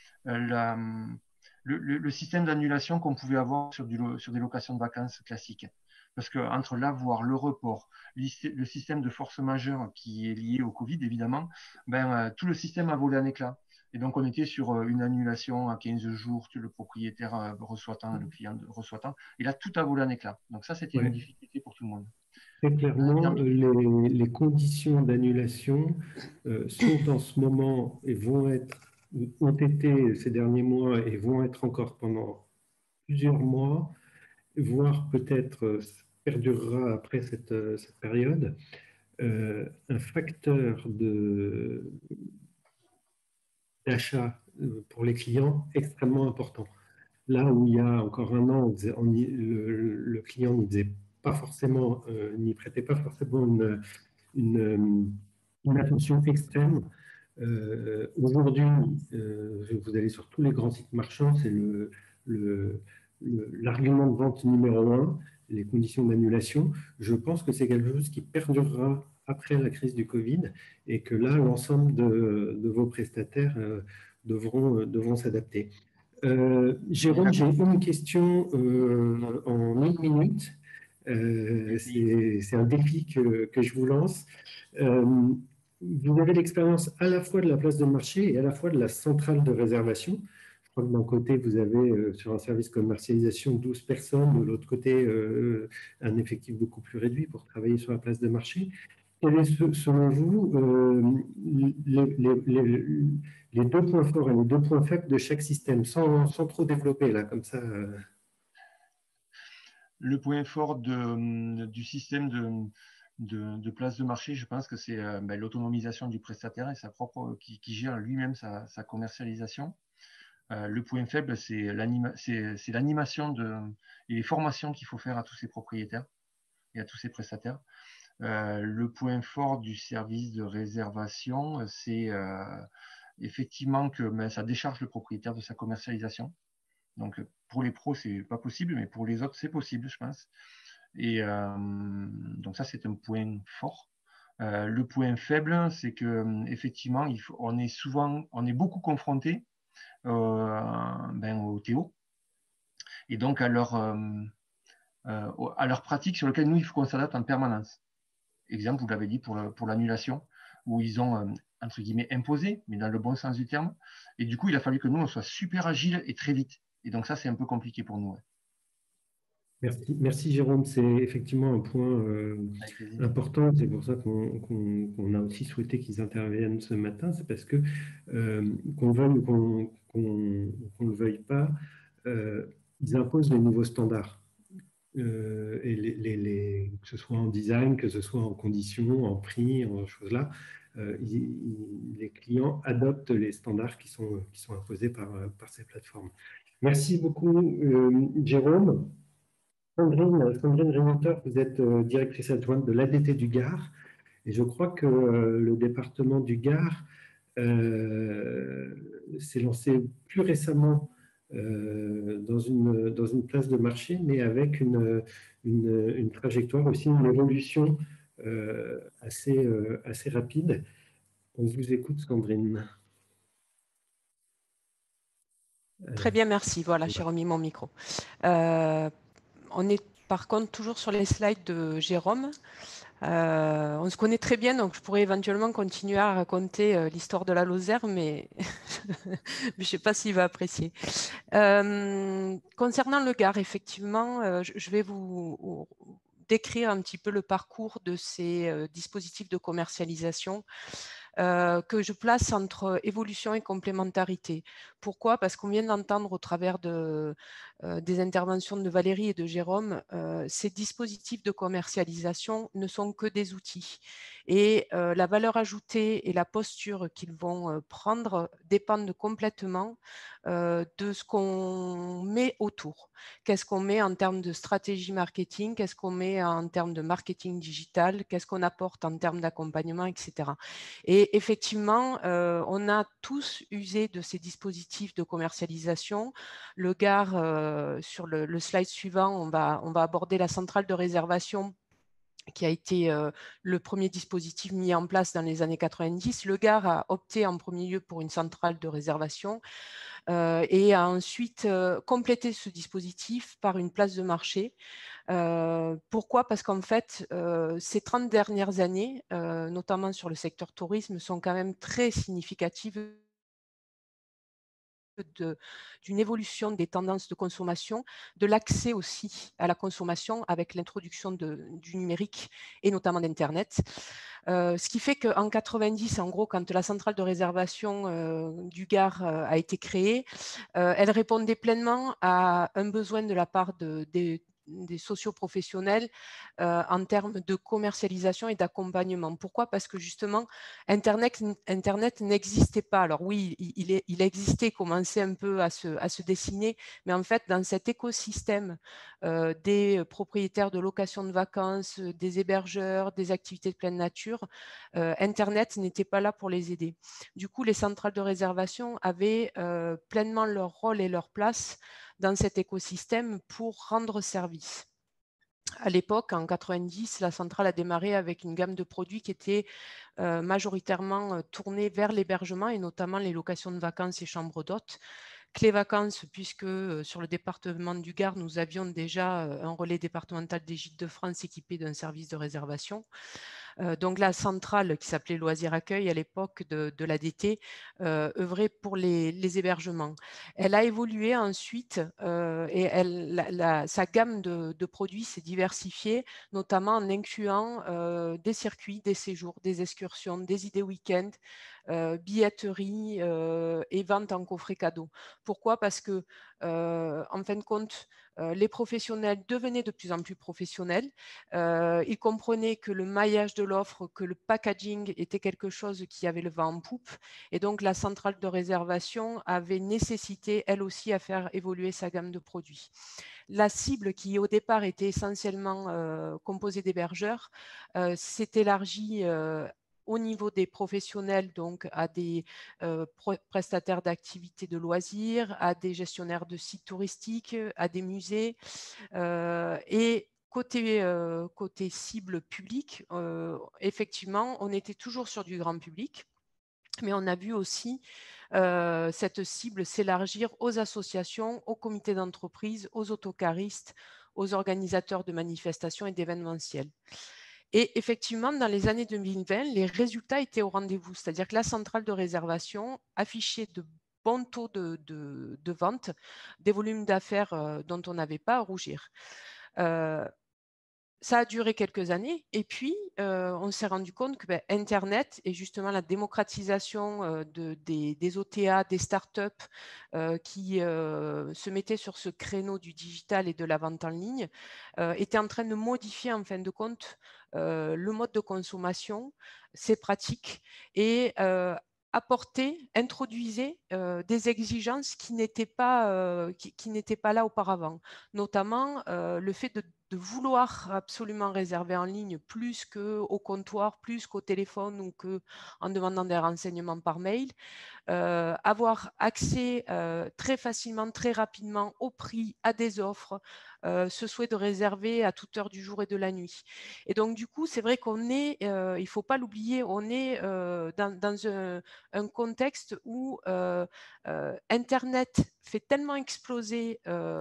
le système d'annulation qu'on pouvait avoir sur des locations de vacances classiques. Parce qu'entre l'avoir, le report, le système de force majeure qui est lié au Covid, évidemment, tout le système a volé en éclats. Et donc, on était sur une annulation à 15 jours, le propriétaire reçoit tant, le client reçoit tant. Et là, tout a volé en éclats. Donc ça, c'était une difficulté pour tout le monde. Très clairement, les conditions d'annulation sont en ce moment et ont été ces derniers mois et vont être encore pendant plusieurs mois, voire peut-être perdurera après cette période, un facteur d'achat pour les clients extrêmement important. Là où il y a encore un an, le client n'y faisait pas forcément, n'y prêtait pas forcément une attention extrême. Aujourd'hui, vous allez sur tous les grands sites marchands, c'est l'argument de vente numéro 1, les conditions d'annulation. Je pense que c'est quelque chose qui perdurera après la crise du Covid et que là, l'ensemble de vos prestataires devront s'adapter. Jérôme, j'ai une question en 1 minute. C'est un défi que je vous lance. Vous avez l'expérience à la fois de la place de marché et à la fois de la centrale de réservation. Je crois que d'un côté, vous avez sur un service commercialisation 12 personnes, de l'autre côté, un effectif beaucoup plus réduit pour travailler sur la place de marché. quel est, selon vous, les deux points forts et les deux points faibles de chaque système, sans trop développer, là, comme ça Le point fort du système de place de marché, je pense que c'est l'autonomisation du prestataire et qui gère lui-même sa commercialisation. Le point faible, c'est l'animation et les formations qu'il faut faire à tous ces propriétaires et à tous ces prestataires. Le point fort du service de réservation, c'est effectivement que ça décharge le propriétaire de sa commercialisation. Donc pour les pros, c'est pas possible, mais pour les autres, c'est possible, je pense. Et donc ça, c'est un point fort. Le point faible, c'est que effectivement, on est beaucoup confronté au Théo et donc à leur pratique sur lequel nous, il faut qu'on s'adapte en permanence. Exemple, vous l'avez dit pour l'annulation, où ils ont, entre guillemets, imposé, mais dans le bon sens du terme. Et du coup, il a fallu que nous, on soit super agile et très vite. Et donc ça, c'est un peu compliqué pour nous. Ouais. Merci Jérôme, c'est effectivement un point important. C'est pour ça qu'on a aussi souhaité qu'ils interviennent ce matin. C'est parce que qu'on le veuille ou qu'on ne le veuille pas, ils imposent les nouveaux standards. Et que ce soit en design, que ce soit en conditions, en prix, en choses là, les clients adoptent les standards qui sont imposés par ces plateformes. Merci beaucoup, Jérôme. Sandrine Rémenteur, vous êtes directrice adjointe de l'ADT du Gard. Et je crois que le département du Gard s'est lancé plus récemment dans une place de marché, mais avec une trajectoire aussi, une évolution assez rapide. On vous écoute, Sandrine. Très bien, merci. Voilà, j'ai remis mon micro. On est par contre toujours sur les slides de Jérôme. On se connaît très bien, donc je pourrais éventuellement continuer à raconter l'histoire de la Lozère, mais je ne sais pas s'il va apprécier. Concernant le Gard, effectivement, je vais vous décrire un petit peu le parcours de ces dispositifs de commercialisation que je place entre évolution et complémentarité. Pourquoi? Parce qu'on vient d'entendre au travers des interventions de Valérie et de Jérôme, ces dispositifs de commercialisation ne sont que des outils. Et la valeur ajoutée et la posture qu'ils vont prendre dépendent complètement de ce qu'on met autour. Qu'est-ce qu'on met en termes de stratégie marketing? Qu'est-ce qu'on met en termes de marketing digital? Qu'est-ce qu'on apporte en termes d'accompagnement, etc. Et effectivement, on a tous usé de ces dispositifs de commercialisation. Le Gard, sur le slide suivant, on va aborder la centrale de réservation qui a été le premier dispositif mis en place dans les années 90. Le Gard a opté en premier lieu pour une centrale de réservation et a ensuite complété ce dispositif par une place de marché. Pourquoi? Parce qu'en fait, ces 30 dernières années, notamment sur le secteur tourisme, sont quand même très significatives d'une évolution des tendances de consommation, de l'accès aussi à la consommation avec l'introduction du numérique et notamment d'Internet. Ce qui fait qu'en 90, en gros, quand la centrale de réservation du Gard a été créée, elle répondait pleinement à un besoin de la part des socioprofessionnels en termes de commercialisation et d'accompagnement. Pourquoi? Parce que justement, Internet n'existait pas. Alors oui, il existait, commençait un peu à se dessiner, mais en fait, dans cet écosystème des propriétaires de location de vacances, des hébergeurs, des activités de pleine nature, Internet n'était pas là pour les aider. Du coup, les centrales de réservation avaient pleinement leur rôle et leur place dans cet écosystème pour rendre service. À l'époque, en 90, la centrale a démarré avec une gamme de produits qui était majoritairement tournée vers l'hébergement et notamment les locations de vacances et chambres d'hôtes. Clé Vacances, puisque sur le département du Gard, nous avions déjà un relais départemental des Gîtes de France équipé d'un service de réservation. Donc la centrale qui s'appelait Loisirs Accueil à l'époque de l'ADT œuvrait pour les hébergements. Elle a évolué ensuite et sa gamme de produits s'est diversifiée, notamment en incluant des circuits, des séjours, des excursions, des idées week-end, billetterie et vente en coffret cadeau. Pourquoi? Parce que, en fin de compte, les professionnels devenaient de plus en plus professionnels. Ils comprenaient que le maillage de l'offre, que le packaging était quelque chose qui avait le vent en poupe. Et donc, la centrale de réservation avait nécessité, elle aussi, à faire évoluer sa gamme de produits. La cible, qui au départ était essentiellement composée d'hébergeurs, s'est élargie au niveau des professionnels, donc à des prestataires d'activités de loisirs, à des gestionnaires de sites touristiques, à des musées. Et côté cible publique, effectivement, on était toujours sur du grand public, mais on a vu aussi cette cible s'élargir aux associations, aux comités d'entreprise, aux autocaristes, aux organisateurs de manifestations et d'événementiels. Et effectivement, dans les années 2020, les résultats étaient au rendez-vous, c'est-à-dire que la centrale de réservation affichait de bons taux de vente, des volumes d'affaires dont on n'avait pas à rougir. Ça a duré quelques années et puis on s'est rendu compte que Internet et justement la démocratisation des OTA, des startups qui se mettaient sur ce créneau du digital et de la vente en ligne était en train de modifier en fin de compte le mode de consommation, ses pratiques et introduisait des exigences qui n'étaient pas là auparavant, notamment le fait de vouloir absolument réserver en ligne plus qu'au comptoir, plus qu'au téléphone ou qu'en demandant des renseignements par mail, avoir accès très facilement, très rapidement au prix, à des offres, ce souhait de réserver à toute heure du jour et de la nuit. Et donc du coup, c'est vrai qu'on est, il ne faut pas l'oublier, on est dans un contexte où Internet fait tellement exploser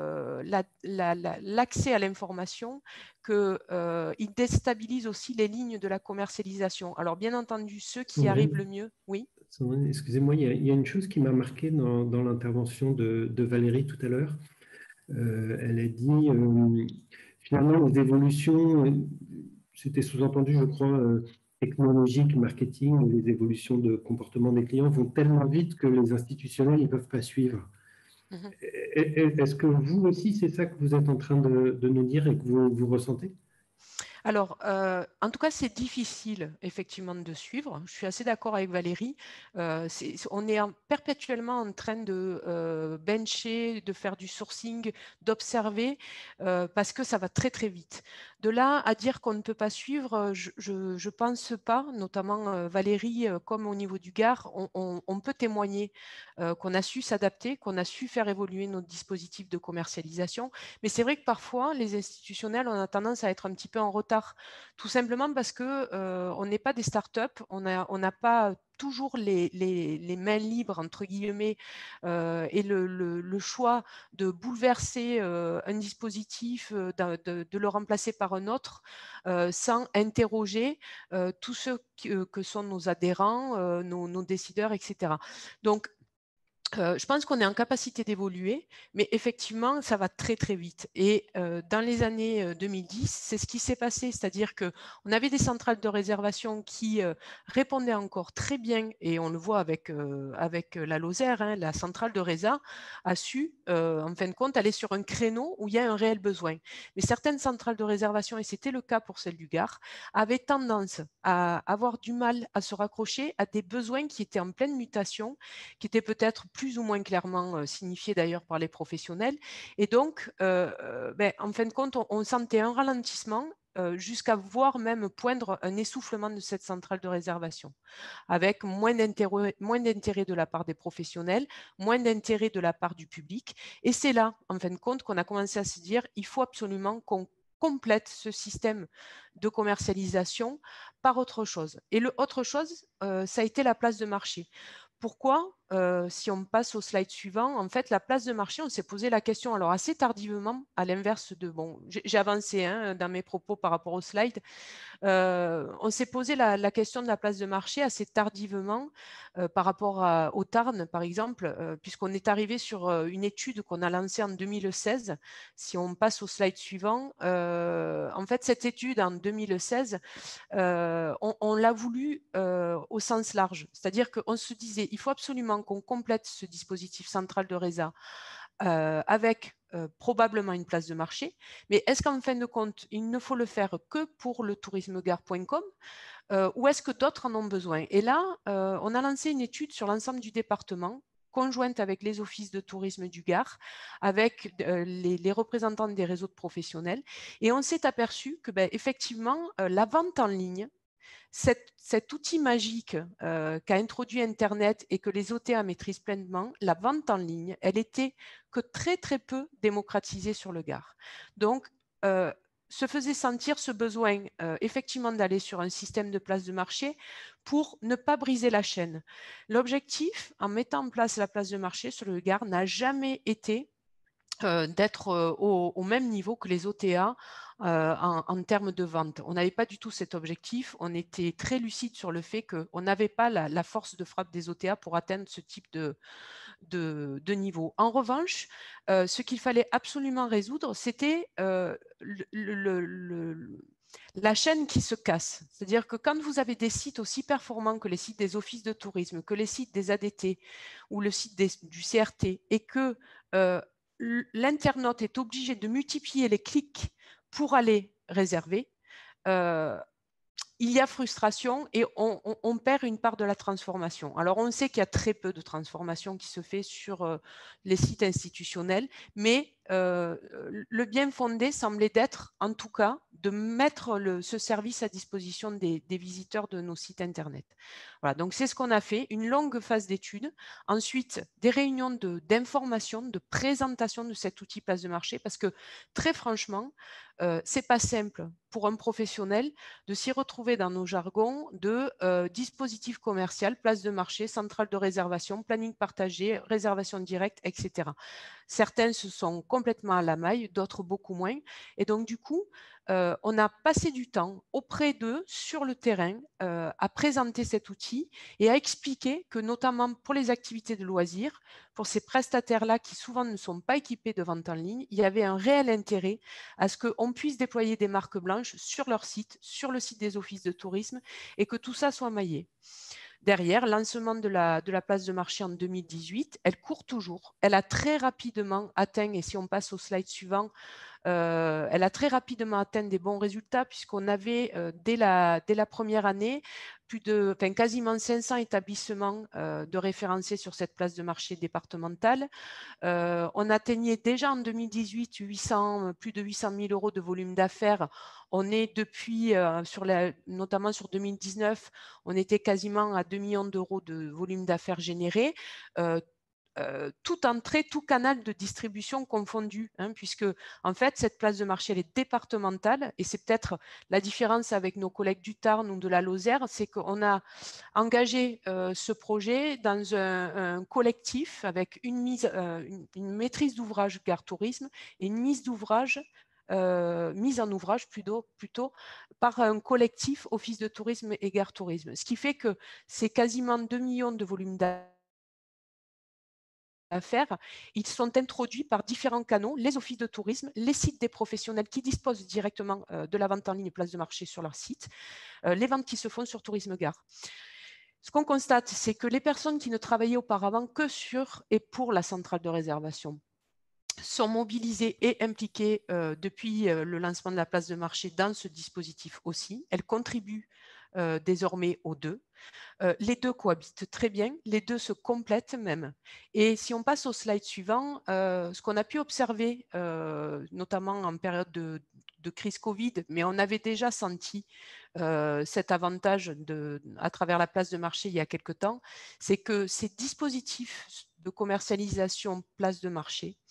l'accès à l'information qu'il déstabilise aussi les lignes de la commercialisation. Alors bien entendu, ceux qui arrivent le mieux, oui. Excusez-moi, il y a une chose qui m'a marqué dans l'intervention de Valérie tout à l'heure. Elle a dit finalement les évolutions, c'était sous-entendu, je crois, technologiques, marketing, les évolutions de comportement des clients vont tellement vite que les institutionnels ne peuvent pas suivre. Est-ce que vous aussi, c'est ça que vous êtes en train de nous dire et que vous ressentez? Alors, en tout cas, c'est difficile effectivement de suivre. Je suis assez d'accord avec Valérie. On est perpétuellement en train de bencher, de faire du sourcing, d'observer, parce que ça va très très vite. De là à dire qu'on ne peut pas suivre, je ne pense pas, notamment Valérie, comme au niveau du Gard, on peut témoigner qu'on a su s'adapter, qu'on a su faire évoluer nos dispositifs de commercialisation. Mais c'est vrai que parfois, les institutionnels, on a tendance à être un petit peu en retard, tout simplement parce qu'on n'est pas des startups, on n'a pas toujours les mains libres, entre guillemets, et le choix de bouleverser un dispositif, de le remplacer par un autre, sans interroger tous ceux que sont nos adhérents, nos décideurs, etc. Donc, je pense qu'on est en capacité d'évoluer, mais effectivement, ça va très très vite. Et dans les années 2010, c'est ce qui s'est passé, c'est-à-dire qu'on avait des centrales de réservation qui répondaient encore très bien, et on le voit avec la Lozère, hein, la centrale de Résa a su, en fin de compte, aller sur un créneau où il y a un réel besoin. Mais certaines centrales de réservation, et c'était le cas pour celle du Gard, avaient tendance à avoir du mal à se raccrocher à des besoins qui étaient en pleine mutation, qui étaient peut-être plus ou moins clairement signifiés d'ailleurs par les professionnels. Et donc, en fin de compte, on sentait un ralentissement jusqu'à voir même poindre un essoufflement de cette centrale de réservation, avec moins d'intérêt de la part des professionnels, moins d'intérêt de la part du public. Et c'est là, en fin de compte, qu'on a commencé à se dire, il faut absolument qu'on complète ce système de commercialisation par autre chose. Et le autre chose, ça a été la place de marché. Pourquoi ? si on passe au slide suivant, en fait, la place de marché, on s'est posé la question, alors assez tardivement, à l'inverse de, bon, j'ai avancé dans mes propos par rapport au slide, on s'est posé la question de la place de marché assez tardivement par rapport au Tarn, par exemple, puisqu'on est arrivé sur une étude qu'on a lancée en 2016. Si on passe au slide suivant, en fait, cette étude en 2016, on l'a voulu au sens large. C'est-à-dire qu'on se disait, il faut absolument qu'on complète ce dispositif central de résa avec probablement une place de marché. Mais est-ce qu'en fin de compte, il ne faut le faire que pour le tourismegare.com ou est-ce que d'autres en ont besoin? Et là, on a lancé une étude sur l'ensemble du département, conjointe avec les offices de tourisme du Gard, avec les représentants des réseaux de professionnels. Et on s'est aperçu que, effectivement, la vente en ligne, cet outil magique qu'a introduit Internet et que les OTA maîtrisent pleinement, la vente en ligne, elle était que très très peu démocratisée sur le Gard. Donc, se faisait sentir ce besoin effectivement d'aller sur un système de place de marché pour ne pas briser la chaîne. L'objectif, en mettant en place la place de marché sur le Gard, n'a jamais été d'être au même niveau que les OTA en termes de vente. On n'avait pas du tout cet objectif. On était très lucide sur le fait qu'on n'avait pas la force de frappe des OTA pour atteindre ce type de niveau. En revanche, ce qu'il fallait absolument résoudre, c'était la chaîne qui se casse. C'est-à-dire que quand vous avez des sites aussi performants que les sites des offices de tourisme, que les sites des ADT ou le site du CRT, et que l'internaute est obligé de multiplier les clics pour aller réserver, il y a frustration et on perd une part de la transformation. Alors, on sait qu'il y a très peu de transformation qui se fait sur les sites institutionnels, mais le bien fondé semblait d'être, en tout cas, de mettre ce service à disposition des visiteurs de nos sites Internet. Voilà, donc c'est ce qu'on a fait, une longue phase d'étude. Ensuite, des réunions d'information, de présentation de cet outil place de marché, parce que très franchement, c'est pas simple pour un professionnel de s'y retrouver dans nos jargons de dispositif commercial, place de marché, centrale de réservation, planning partagé, réservation directe, etc. Certains se sont complètement à la maille, d'autres beaucoup moins. Et donc, du coup, on a passé du temps auprès d'eux, sur le terrain, à présenter cet outil et à expliquer que, notamment pour les activités de loisirs, pour ces prestataires-là qui souvent ne sont pas équipés de vente en ligne, il y avait un réel intérêt à ce qu'on puisse déployer des marques blanches sur leur site, sur le site des offices de tourisme, et que tout ça soit maillé. Derrière, lancement de la place de marché en 2018, elle court toujours. Elle a très rapidement atteint, et si on passe au slide suivant, elle a très rapidement atteint des bons résultats puisqu'on avait, dès la première année, quasiment 500 établissements de référencés sur cette place de marché départementale. On atteignait déjà en 2018 plus de 800 000 euros de volume d'affaires. On est depuis, notamment sur 2019, on était quasiment à 2 millions d'euros de volume d'affaires généré. Toute entrée, tout canal de distribution confondu, puisque en fait cette place de marché elle est départementale et c'est peut-être la différence avec nos collègues du Tarn ou de la Lozère, c'est qu'on a engagé ce projet dans un collectif avec une maîtrise d'ouvrage Gare Tourisme et une mise en ouvrage plutôt par un collectif Office de tourisme et Gare Tourisme, ce qui fait que c'est quasiment 2 millions de volume d'affaires. Ils sont introduits par différents canaux, les offices de tourisme, les sites des professionnels qui disposent directement de la vente en ligne place de marché sur leur site, les ventes qui se font sur Tourisme Gare. Ce qu'on constate, c'est que les personnes qui ne travaillaient auparavant que sur et pour la centrale de réservation sont mobilisées et impliquées depuis le lancement de la place de marché dans ce dispositif aussi. Elles contribuent désormais aux deux. Les deux cohabitent très bien, les deux se complètent même. Et si on passe au slide suivant, ce qu'on a pu observer, notamment en période de crise Covid, mais on avait déjà senti cet avantage à travers la place de marché il y a quelque temps, c'est que ces dispositifs de commercialisation place de marché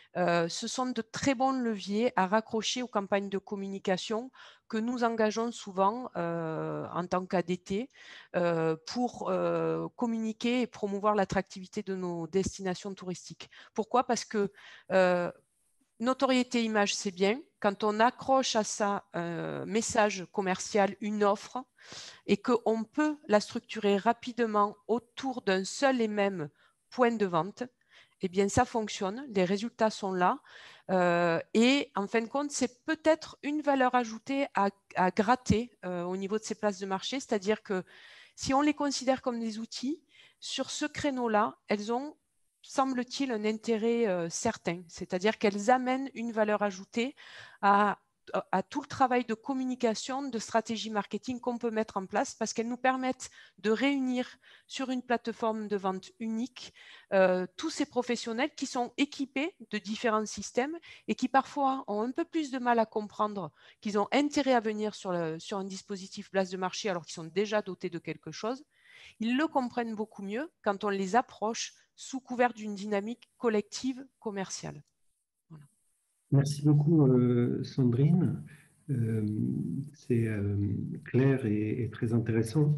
ce sont de très bons leviers à raccrocher aux campagnes de communication que nous engageons souvent en tant qu'ADT pour communiquer et promouvoir l'attractivité de nos destinations touristiques. Pourquoi? Parce que notoriété image, c'est bien. Quand on accroche à ça un message commercial, une offre, et qu'on peut la structurer rapidement autour d'un seul et même point de vente, eh bien, ça fonctionne, les résultats sont là. Et en fin de compte, c'est peut-être une valeur ajoutée à gratter au niveau de ces places de marché, c'est-à-dire que si on les considère comme des outils, sur ce créneau-là, elles ont, semble-t-il, un intérêt certain, c'est-à-dire qu'elles amènent une valeur ajoutée à tout le travail de communication, de stratégie marketing qu'on peut mettre en place parce qu'elles nous permettent de réunir sur une plateforme de vente unique tous ces professionnels qui sont équipés de différents systèmes et qui parfois ont un peu plus de mal à comprendre qu'ils ont intérêt à venir sur un dispositif place de marché alors qu'ils sont déjà dotés de quelque chose. Ils le comprennent beaucoup mieux quand on les approche sous couvert d'une dynamique collective commerciale. Voilà. Merci beaucoup, Sandrine. C'est clair et très intéressant.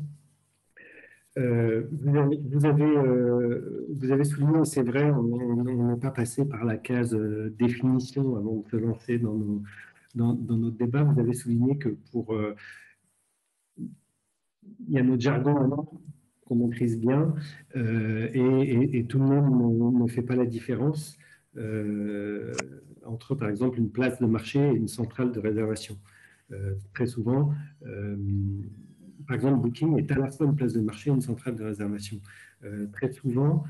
Vous avez souligné, c'est vrai, on n'est pas passé par la case définition avant de se lancer dans notre débat. Vous avez souligné que il y a notre jargon qu'on maîtrise bien et tout le monde ne fait pas la différence entre, par exemple, une place de marché et une centrale de réservation. Très souvent, par exemple, Booking est à la fois une place de marché et une centrale de réservation. Très souvent,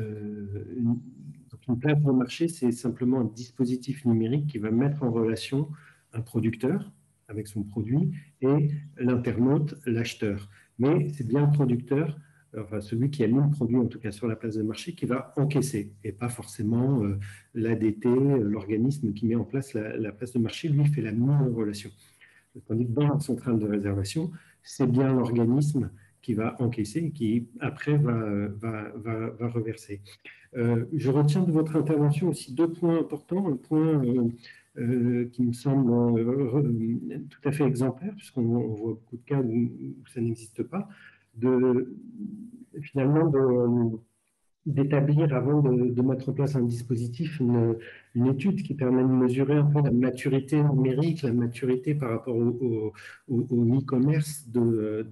une place de marché, c'est simplement un dispositif numérique qui va mettre en relation un producteur avec son produit et l'internaute, l'acheteur. Mais c'est bien le producteur, enfin celui qui a mis le produit en tout cas sur la place de marché, qui va encaisser et pas forcément l'ADT, l'organisme qui met en place la place de marché, lui fait la mise en relation. Tandis que dans la centrale de réservation, c'est bien l'organisme qui va encaisser et qui après va reverser. Je retiens de votre intervention aussi deux points importants. Un point qui me semble tout à fait exemplaire, puisqu'on voit beaucoup de cas où ça n'existe pas, finalement d'établir avant de mettre en place un dispositif, une étude qui permet de mesurer un peu la maturité numérique, la maturité par rapport au e-commerce de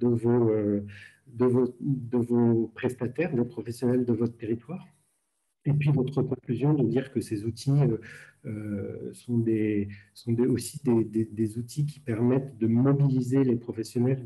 vos prestataires, des professionnels de votre territoire. Et puis votre conclusion de dire que ces outils sont aussi des outils qui permettent de mobiliser les professionnels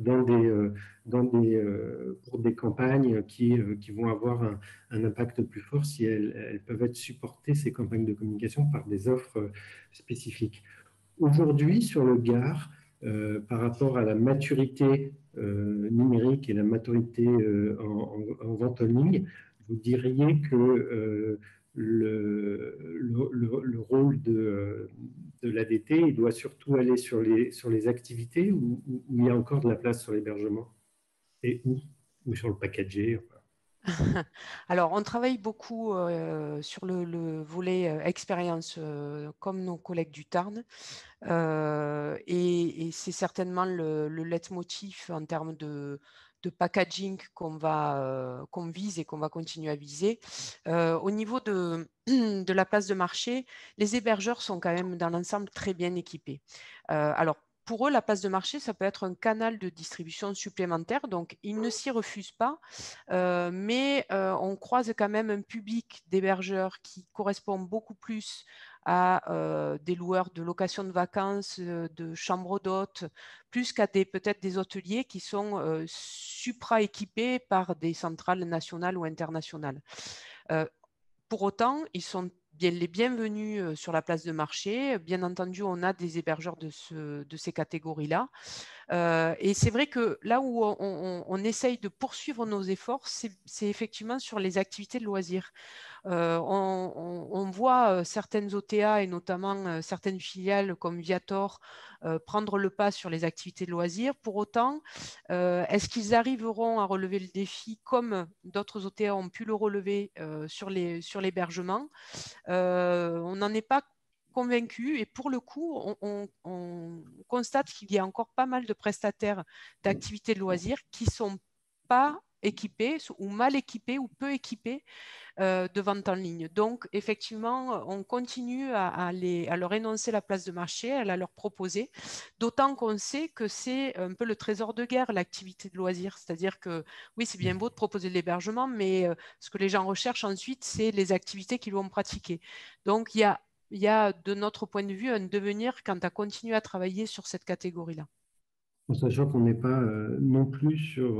pour des campagnes qui vont avoir un impact plus fort si elles peuvent être supportées, ces campagnes de communication, par des offres spécifiques. Aujourd'hui, sur le Gard, par rapport à la maturité numérique et la maturité en vente en ligne, vous diriez que le rôle de l'ADT, il doit surtout aller sur les activités ou il y a encore de la place sur l'hébergement et ou sur le packagé? Alors, on travaille beaucoup sur le volet expérience, comme nos collègues du Tarn. Et c'est certainement le leitmotiv en termes de packaging qu'on vise et qu'on va continuer à viser. Au niveau de la place de marché, les hébergeurs sont quand même dans l'ensemble très bien équipés. Alors, pour eux, la place de marché, ça peut être un canal de distribution supplémentaire, donc ils ne s'y refusent pas, mais on croise quand même un public d'hébergeurs qui correspond beaucoup plus à des loueurs de location de vacances, de chambres d'hôtes, plus qu'à peut-être des hôteliers qui sont supra-équipés par des centrales nationales ou internationales. Pour autant, ils sont bien les bienvenus sur la place de marché. Bien entendu, on a des hébergeurs de ces catégories-là. Et c'est vrai que là où on essaye de poursuivre nos efforts, c'est effectivement sur les activités de loisirs. On voit certaines OTA et notamment certaines filiales comme Viator prendre le pas sur les activités de loisirs. Pour autant, est-ce qu'ils arriveront à relever le défi comme d'autres OTA ont pu le relever sur l'hébergement? On n'en est pas convaincu et pour le coup, on constate qu'il y a encore pas mal de prestataires d'activités de loisirs qui ne sont pas équipés ou mal équipés ou peu équipés de vente en ligne. Donc, effectivement, on continue à leur énoncer la place de marché, à la leur proposer, d'autant qu'on sait que c'est un peu le trésor de guerre, l'activité de loisir. C'est-à-dire que, oui, c'est bien beau de proposer de l'hébergement, mais ce que les gens recherchent ensuite, c'est les activités qu'ils vont pratiquer. Donc, il y a, de notre point de vue, un devenir quant à continuer à travailler sur cette catégorie-là. En sachant qu'on n'est pas non plus sur...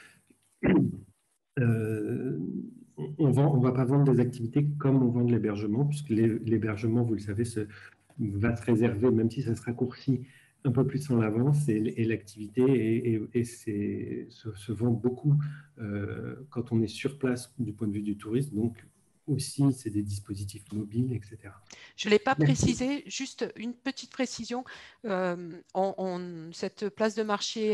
on ne va pas vendre des activités comme on vend de l'hébergement, puisque l'hébergement, vous le savez, va se réserver, même si ça se raccourcit un peu plus en avance, et l'activité se vend beaucoup quand on est sur place du point de vue du tourisme. Donc aussi, c'est des dispositifs mobiles, etc. Je ne l'ai pas Merci. précisé, juste une petite précision. Cette place de marché,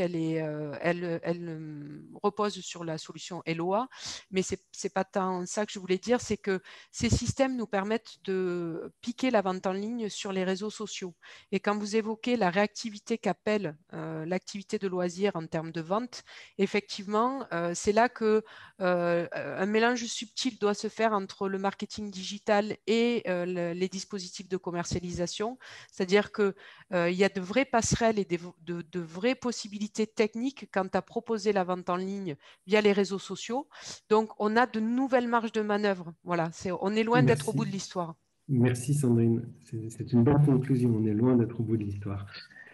elle repose sur la solution LOA, mais ce n'est pas tant ça que je voulais dire, c'est que ces systèmes nous permettent de piquer la vente en ligne sur les réseaux sociaux. Et quand vous évoquez la réactivité qu'appelle l'activité de loisir en termes de vente, effectivement, c'est là que un mélange subtil doit se faire entre le marketing digital et les dispositifs de commercialisation. C'est-à-dire qu'il y a de vraies passerelles et de vraies possibilités techniques quant à proposer la vente en ligne via les réseaux sociaux. Donc, on a de nouvelles marges de manœuvre. Voilà, on est loin d'être au bout de l'histoire. Merci Sandrine, c'est une bonne conclusion, on est loin d'être au bout de l'histoire.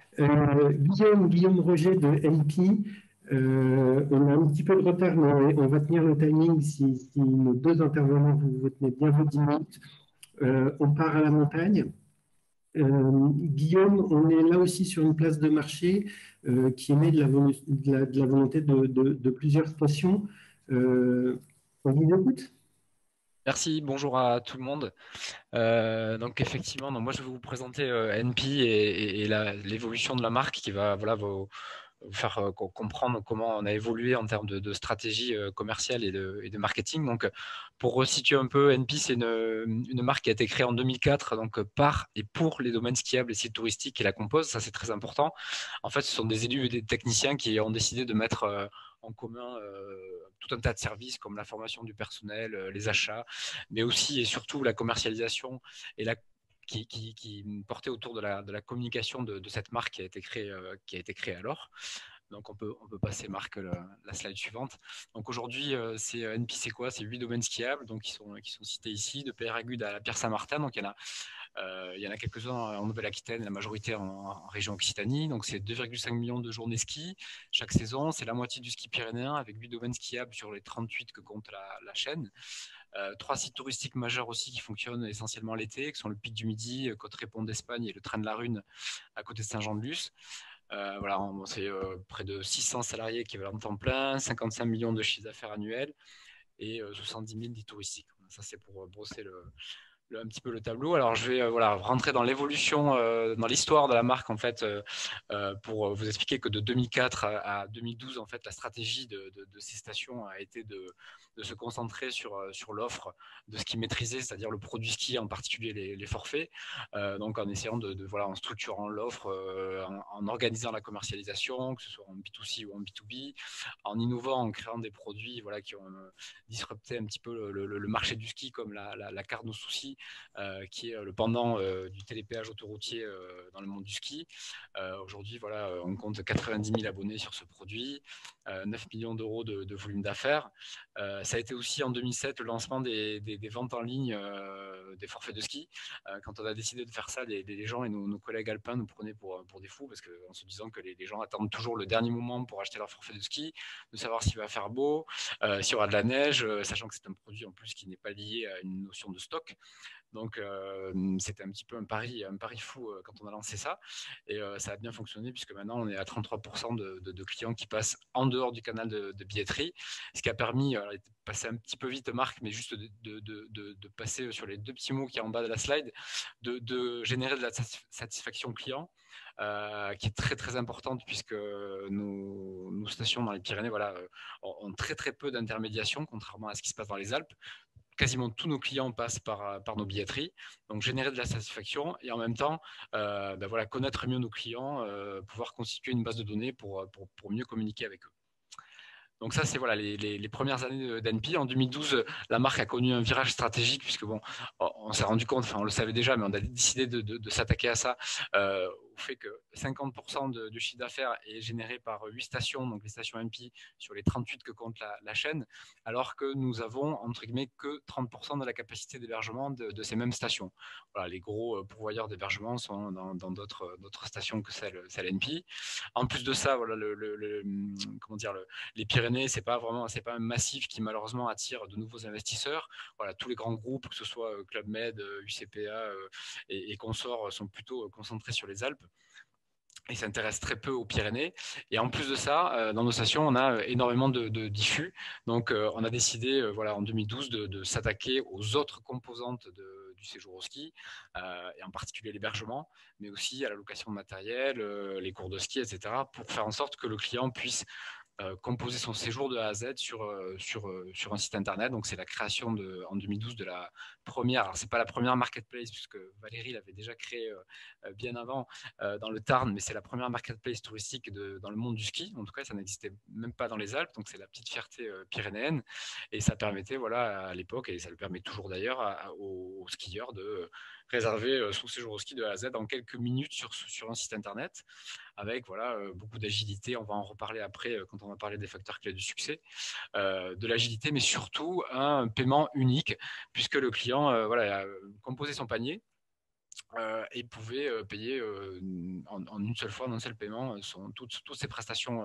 Guillaume Roger de NP, on a un petit peu de retard, mais on va tenir le timing si nos deux intervenants, vous tenez bien vos 10 minutes. On part à la montagne. Guillaume, on est là aussi sur une place de marché qui émet de la volonté de plusieurs stations. On vous écoute? Merci, bonjour à tout le monde. Donc effectivement, moi je vais vous présenter NP et l'évolution de la marque qui va vous faire comprendre comment on a évolué en termes de stratégie commerciale et de marketing. Donc pour resituer un peu, NP c'est une marque qui a été créée en 2004 donc par et pour les domaines skiables et sites touristiques qui la composent. Ça c'est très important. En fait, ce sont des élus et des techniciens qui ont décidé de mettre en commun tout un tas de services comme la formation du personnel, les achats, mais aussi et surtout la commercialisation et qui portait autour de la communication de cette marque qui a été créée alors. Donc on peut passer Marc la slide suivante. Donc aujourd'hui, NP c'est quoi? C'est 8 domaines skiables donc qui sont cités ici, de Peyragudes à la Pierre-Saint-Martin. Donc il y en a quelques-uns en Nouvelle-Aquitaine, la majorité en région Occitanie. Donc c'est 2,5 millions de journées ski chaque saison. C'est la moitié du ski pyrénéen avec 8 domaines skiables sur les 38 que compte la chaîne. 3 sites touristiques majeurs aussi qui fonctionnent essentiellement l'été, qui sont le Pic du Midi, Côte-Répond d'Espagne et le Train de la Rune à côté de Saint-Jean-de-Luz. Voilà, c'est près de 600 salariés équivalents temps plein, 55 millions de chiffre d'affaires annuels et 70 000 dits touristiques. Ça, c'est pour brosser un petit peu le tableau. Alors, je vais rentrer dans l'évolution, dans l'histoire de la marque, en fait, pour vous expliquer que de 2004 à 2012, en fait, la stratégie de ces stations a été de se concentrer sur l'offre de ski maîtrisé, c'est-à-dire le produit ski, en particulier les forfaits. Donc, en essayant en structurant l'offre, en organisant la commercialisation, que ce soit en B2C ou en B2B, en innovant, en créant des produits qui ont disrupté un petit peu le marché du ski, comme la carte nos soucis, qui est le pendant du télépéage autoroutier dans le monde du ski. Aujourd'hui, on compte 90 000 abonnés sur ce produit, 9 millions d'euros de volume d'affaires. Ça a été aussi en 2007 le lancement des ventes en ligne des forfaits de ski. Quand on a décidé de faire ça, les gens et nos collègues alpins nous prenaient pour des fous parce qu'en se disant que les gens attendent toujours le dernier moment pour acheter leur forfait de ski, de savoir s'il va faire beau, s'il y aura de la neige, sachant que c'est un produit en plus qui n'est pas lié à une notion de stock. Donc, c'était un petit peu un pari fou quand on a lancé ça. Et ça a bien fonctionné puisque maintenant, on est à 33% de clients qui passent en dehors du canal de billetterie. Ce qui a permis, de passer un petit peu vite, Marc, mais juste de passer sur les 2 petits mots qui est en bas de la slide, de générer de la satisfaction client. Qui est très très importante puisque nos stations dans les Pyrénées ont très très peu d'intermédiation, contrairement à ce qui se passe dans les Alpes. Quasiment tous nos clients passent par nos billetteries, donc générer de la satisfaction et en même temps connaître mieux nos clients, pouvoir constituer une base de données pour mieux communiquer avec eux. Donc ça, c'est les premières années d'NP. En 2012, la marque a connu un virage stratégique puisque on s'est rendu compte, on le savait déjà, mais on a décidé de s'attaquer à ça, au fait que 50% du chiffre d'affaires est généré par 8 stations, donc les stations NP sur les 38 que compte la chaîne, alors que nous avons, entre guillemets, que 30% de la capacité d'hébergement de ces mêmes stations. Voilà, les gros pourvoyeurs d'hébergement sont dans d'autres stations que celle NP. En plus de ça, les Pyrénées, c'est pas un massif qui malheureusement attire de nouveaux investisseurs. Voilà, tous les grands groupes, que ce soit Club Med, UCPA et consorts, sont plutôt concentrés sur les Alpes et s'intéressent très peu aux Pyrénées. Et en plus de ça, dans nos stations, on a énormément de diffus. Donc, on a décidé, en 2012, de s'attaquer aux autres composantes du séjour au ski, et en particulier l'hébergement, mais aussi à la location de matériel, les cours de ski, etc., pour faire en sorte que le client puisse composer son séjour de A à Z sur un site internet. Donc, c'est la création en 2012 de la première, alors c'est pas la première marketplace puisque Valérie l'avait déjà créée bien avant dans le Tarn, mais c'est la première marketplace touristique dans le monde du ski. En tout cas, ça n'existait même pas dans les Alpes, donc c'est la petite fierté pyrénéenne. Et ça permettait, à l'époque, et ça le permet toujours d'ailleurs, aux skieurs de réserver son séjour au ski de A à Z en quelques minutes sur un site internet, avec beaucoup d'agilité. On va en reparler après quand on va parler des facteurs clés du succès, de l'agilité, mais surtout un paiement unique, puisque le client a composé son panier et pouvait payer en une seule fois, en un seul paiement, toutes ses prestations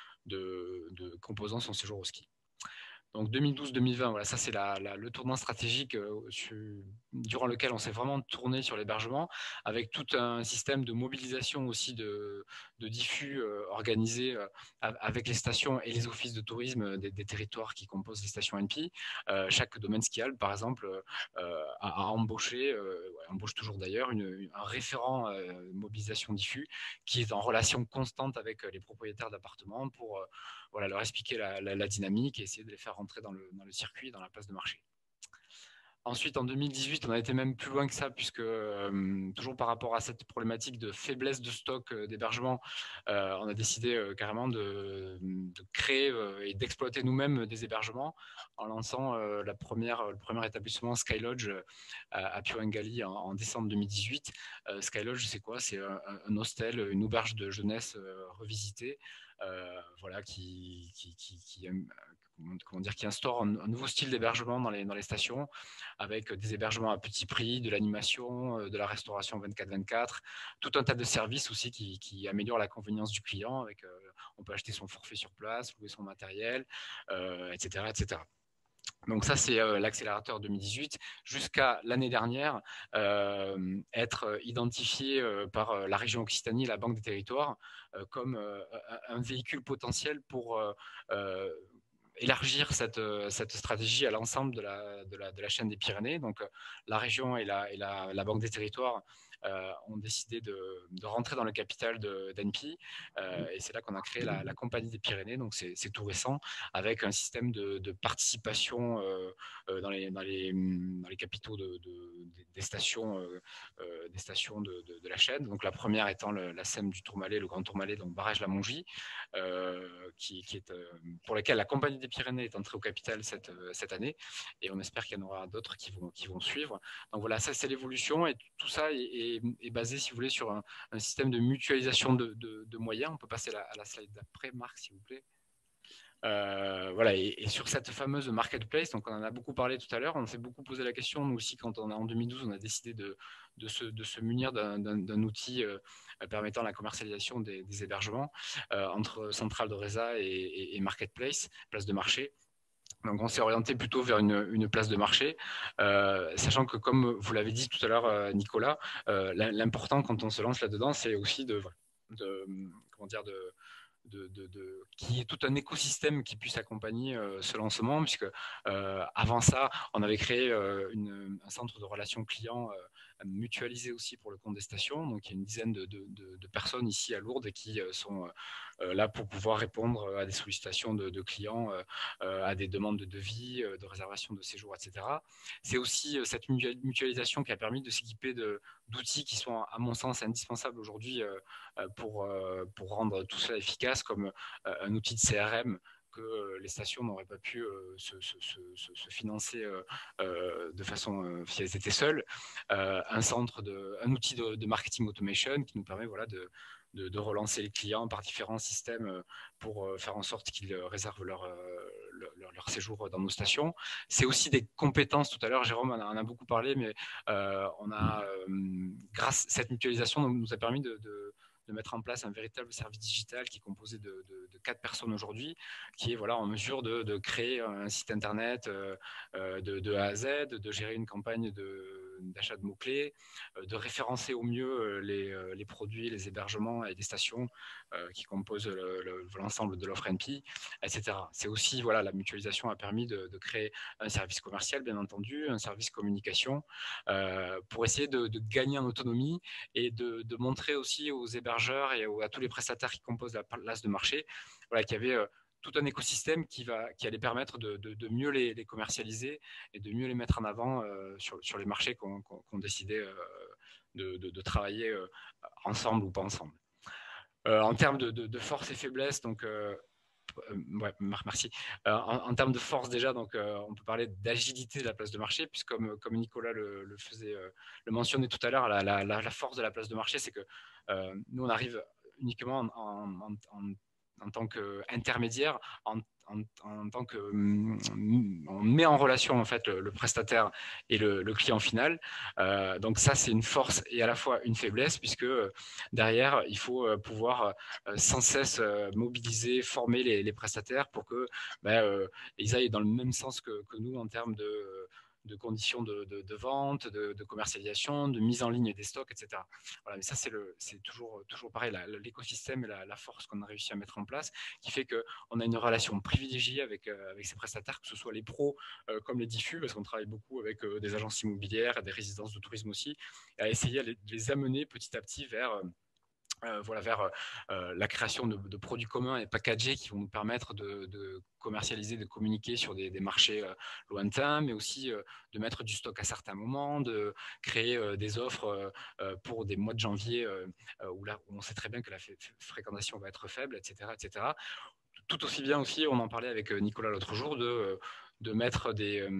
de composant son séjour au ski. Donc 2012-2020, ça c'est le tournant stratégique durant lequel on s'est vraiment tourné sur l'hébergement, avec tout un système de mobilisation aussi de diffus organisé avec les stations et les offices de tourisme des territoires qui composent les stations NP. Chaque domaine skiable, par exemple, a embauché, embauche toujours d'ailleurs, un référent mobilisation diffus qui est en relation constante avec les propriétaires d'appartements pour leur expliquer la dynamique et essayer de les faire rentrer dans le circuit, dans la place de marché. Ensuite, en 2018, on a été même plus loin que ça, puisque toujours par rapport à cette problématique de faiblesse de stock d'hébergement, on a décidé carrément de créer et d'exploiter nous-mêmes des hébergements en lançant le premier établissement Skylodge à Purungali en décembre 2018. Skylodge, c'est quoi? C'est un hostel, une auberge de jeunesse revisitée, qui instaure un nouveau style d'hébergement dans les stations, avec des hébergements à petit prix, de l'animation, de la restauration 24/24, tout un tas de services aussi qui améliorent la convenience du client. On peut acheter son forfait sur place, louer son matériel, etc., etc. Donc ça, c'est l'accélérateur 2018, jusqu'à l'année dernière, être identifié par la région Occitanie, la Banque des Territoires, comme un véhicule potentiel pour élargir cette stratégie à l'ensemble de la chaîne des Pyrénées. Donc, la région et la Banque des Territoires ont décidé de rentrer dans le capital d'NP, et c'est là qu'on a créé la Compagnie des Pyrénées. Donc, c'est tout récent, avec un système de participation dans les capitaux des stations, de la chaîne. Donc, la première étant la SEM du Tourmalet, le Grand Tourmalet, donc Barège-la-Mongie, qui est pour laquelle la Compagnie des Pyrénées est entrée au capital cette année, et on espère qu'il y en aura d'autres qui vont suivre. Donc voilà, ça c'est l'évolution, et tout ça est basé, si vous voulez, sur un système de mutualisation de moyens. On peut passer à la slide d'après, Marc, s'il vous plaît. Et sur cette fameuse marketplace, donc on en a beaucoup parlé tout à l'heure, on s'est beaucoup posé la question, nous aussi, quand en 2012 on a décidé de se munir d'un outil permettant la commercialisation des hébergements entre centrale de résa et marketplace, place de marché. Donc, on s'est orienté plutôt vers une place de marché, sachant que, comme vous l'avez dit tout à l'heure, Nicolas, l'important quand on se lance là-dedans, c'est aussi comment dire, qu'il y ait tout un écosystème qui puisse accompagner ce lancement, puisque avant ça, on avait créé un centre de relations clients mutualisé aussi pour le compte des stations. Donc, il y a une dizaine de personnes ici à Lourdes qui sont là pour pouvoir répondre à des sollicitations de clients, à des demandes de devis, de réservation de séjour, etc. C'est aussi cette mutualisation qui a permis de s'équiper d'outils qui sont, à mon sens, indispensables aujourd'hui pour rendre tout cela efficace, comme un outil de CRM que les stations n'auraient pas pu se financer de façon si elles étaient seules, un outil de marketing automation qui nous permet de relancer les clients par différents systèmes pour faire en sorte qu'ils réservent leur séjour dans nos stations. C'est aussi des compétences, tout à l'heure Jérôme en a beaucoup parlé, mais grâce à cette mutualisation nous a permis de mettre en place un véritable service digital qui est composé de 4 personnes aujourd'hui, qui est en mesure de créer un site internet de A à Z, de gérer une campagne d'achat de mots-clés, de référencer au mieux les produits, les hébergements et les stations qui composent l'ensemble de l'offre NP, etc. C'est aussi, la mutualisation a permis de créer un service commercial, bien entendu, un service communication, pour essayer de gagner en autonomie et de montrer aussi aux hébergeurs et à tous les prestataires qui composent la place de marché qu'il y avait tout un écosystème qui allait permettre de mieux les commercialiser et de mieux les mettre en avant sur les marchés qu'on décidait de travailler ensemble ou pas ensemble. En termes de force et faiblesse, donc merci. En termes de force déjà, donc on peut parler d'agilité de la place de marché, puisque comme Nicolas le mentionnait tout à l'heure, la force de la place de marché, c'est que nous on arrive uniquement en tant qu'intermédiaire, en tant que on met en relation en fait le prestataire et le client final. Donc ça c'est une force et à la fois une faiblesse, puisque derrière il faut pouvoir sans cesse mobiliser, former les prestataires pour que ils aillent dans le même sens que nous en termes de conditions de vente, de commercialisation, de mise en ligne des stocks, etc. Voilà, mais ça, c'est toujours pareil, l'écosystème et la force qu'on a réussi à mettre en place, qui fait qu'on a une relation privilégiée avec ces prestataires, que ce soit les pros comme les diffus, parce qu'on travaille beaucoup avec des agences immobilières et des résidences de tourisme aussi, et à essayer de les amener petit à petit vers vers la création de produits communs et packagés qui vont nous permettre de commercialiser, de communiquer sur des marchés lointains, mais aussi de mettre du stock à certains moments, de créer des offres pour des mois de janvier où on sait très bien que la fréquentation va être faible, etc., etc. Tout aussi bien aussi, on en parlait avec Nicolas l'autre jour, de mettre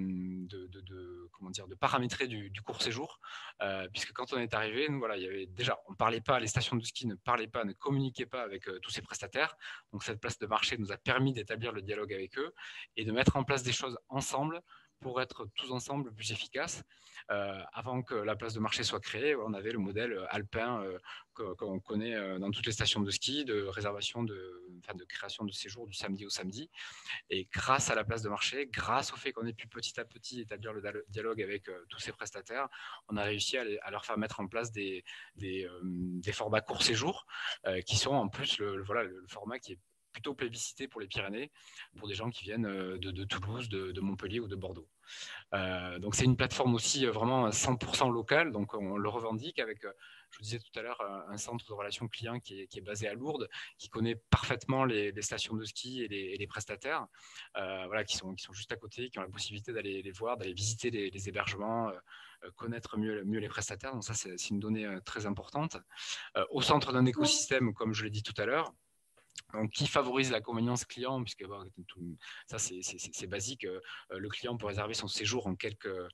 de paramétrer du court séjour, puisque quand on est arrivé, nous, il y avait déjà, on parlait pas, les stations de ski ne parlaient pas, ne communiquaient pas avec tous ces prestataires. Donc cette place de marché nous a permis d'établir le dialogue avec eux et de mettre en place des choses ensemble pour être tous ensemble plus efficaces. Avant que la place de marché soit créée, on avait le modèle alpin qu'on connaît dans toutes les stations de ski, de réservation, de création de séjour du samedi au samedi. Et grâce à la place de marché, grâce au fait qu'on ait pu petit à petit établir le dialogue avec tous ces prestataires, on a réussi à leur faire mettre en place des formats court séjour qui sont en plus le format qui est plutôt plébiscité pour les Pyrénées, pour des gens qui viennent de Toulouse, de Montpellier ou de Bordeaux. Donc c'est une plateforme aussi vraiment 100% locale, donc on le revendique avec, je vous disais tout à l'heure, un centre de relations clients qui est basé à Lourdes, qui connaît parfaitement les stations de ski et les prestataires, qui sont juste à côté, qui ont la possibilité d'aller les voir, d'aller visiter les hébergements, connaître mieux les prestataires. Donc ça c'est une donnée très importante. Au centre d'un écosystème, comme je l'ai dit tout à l'heure, donc, qui favorise la convenience client, puisque ça c'est basique. Le client peut réserver son séjour en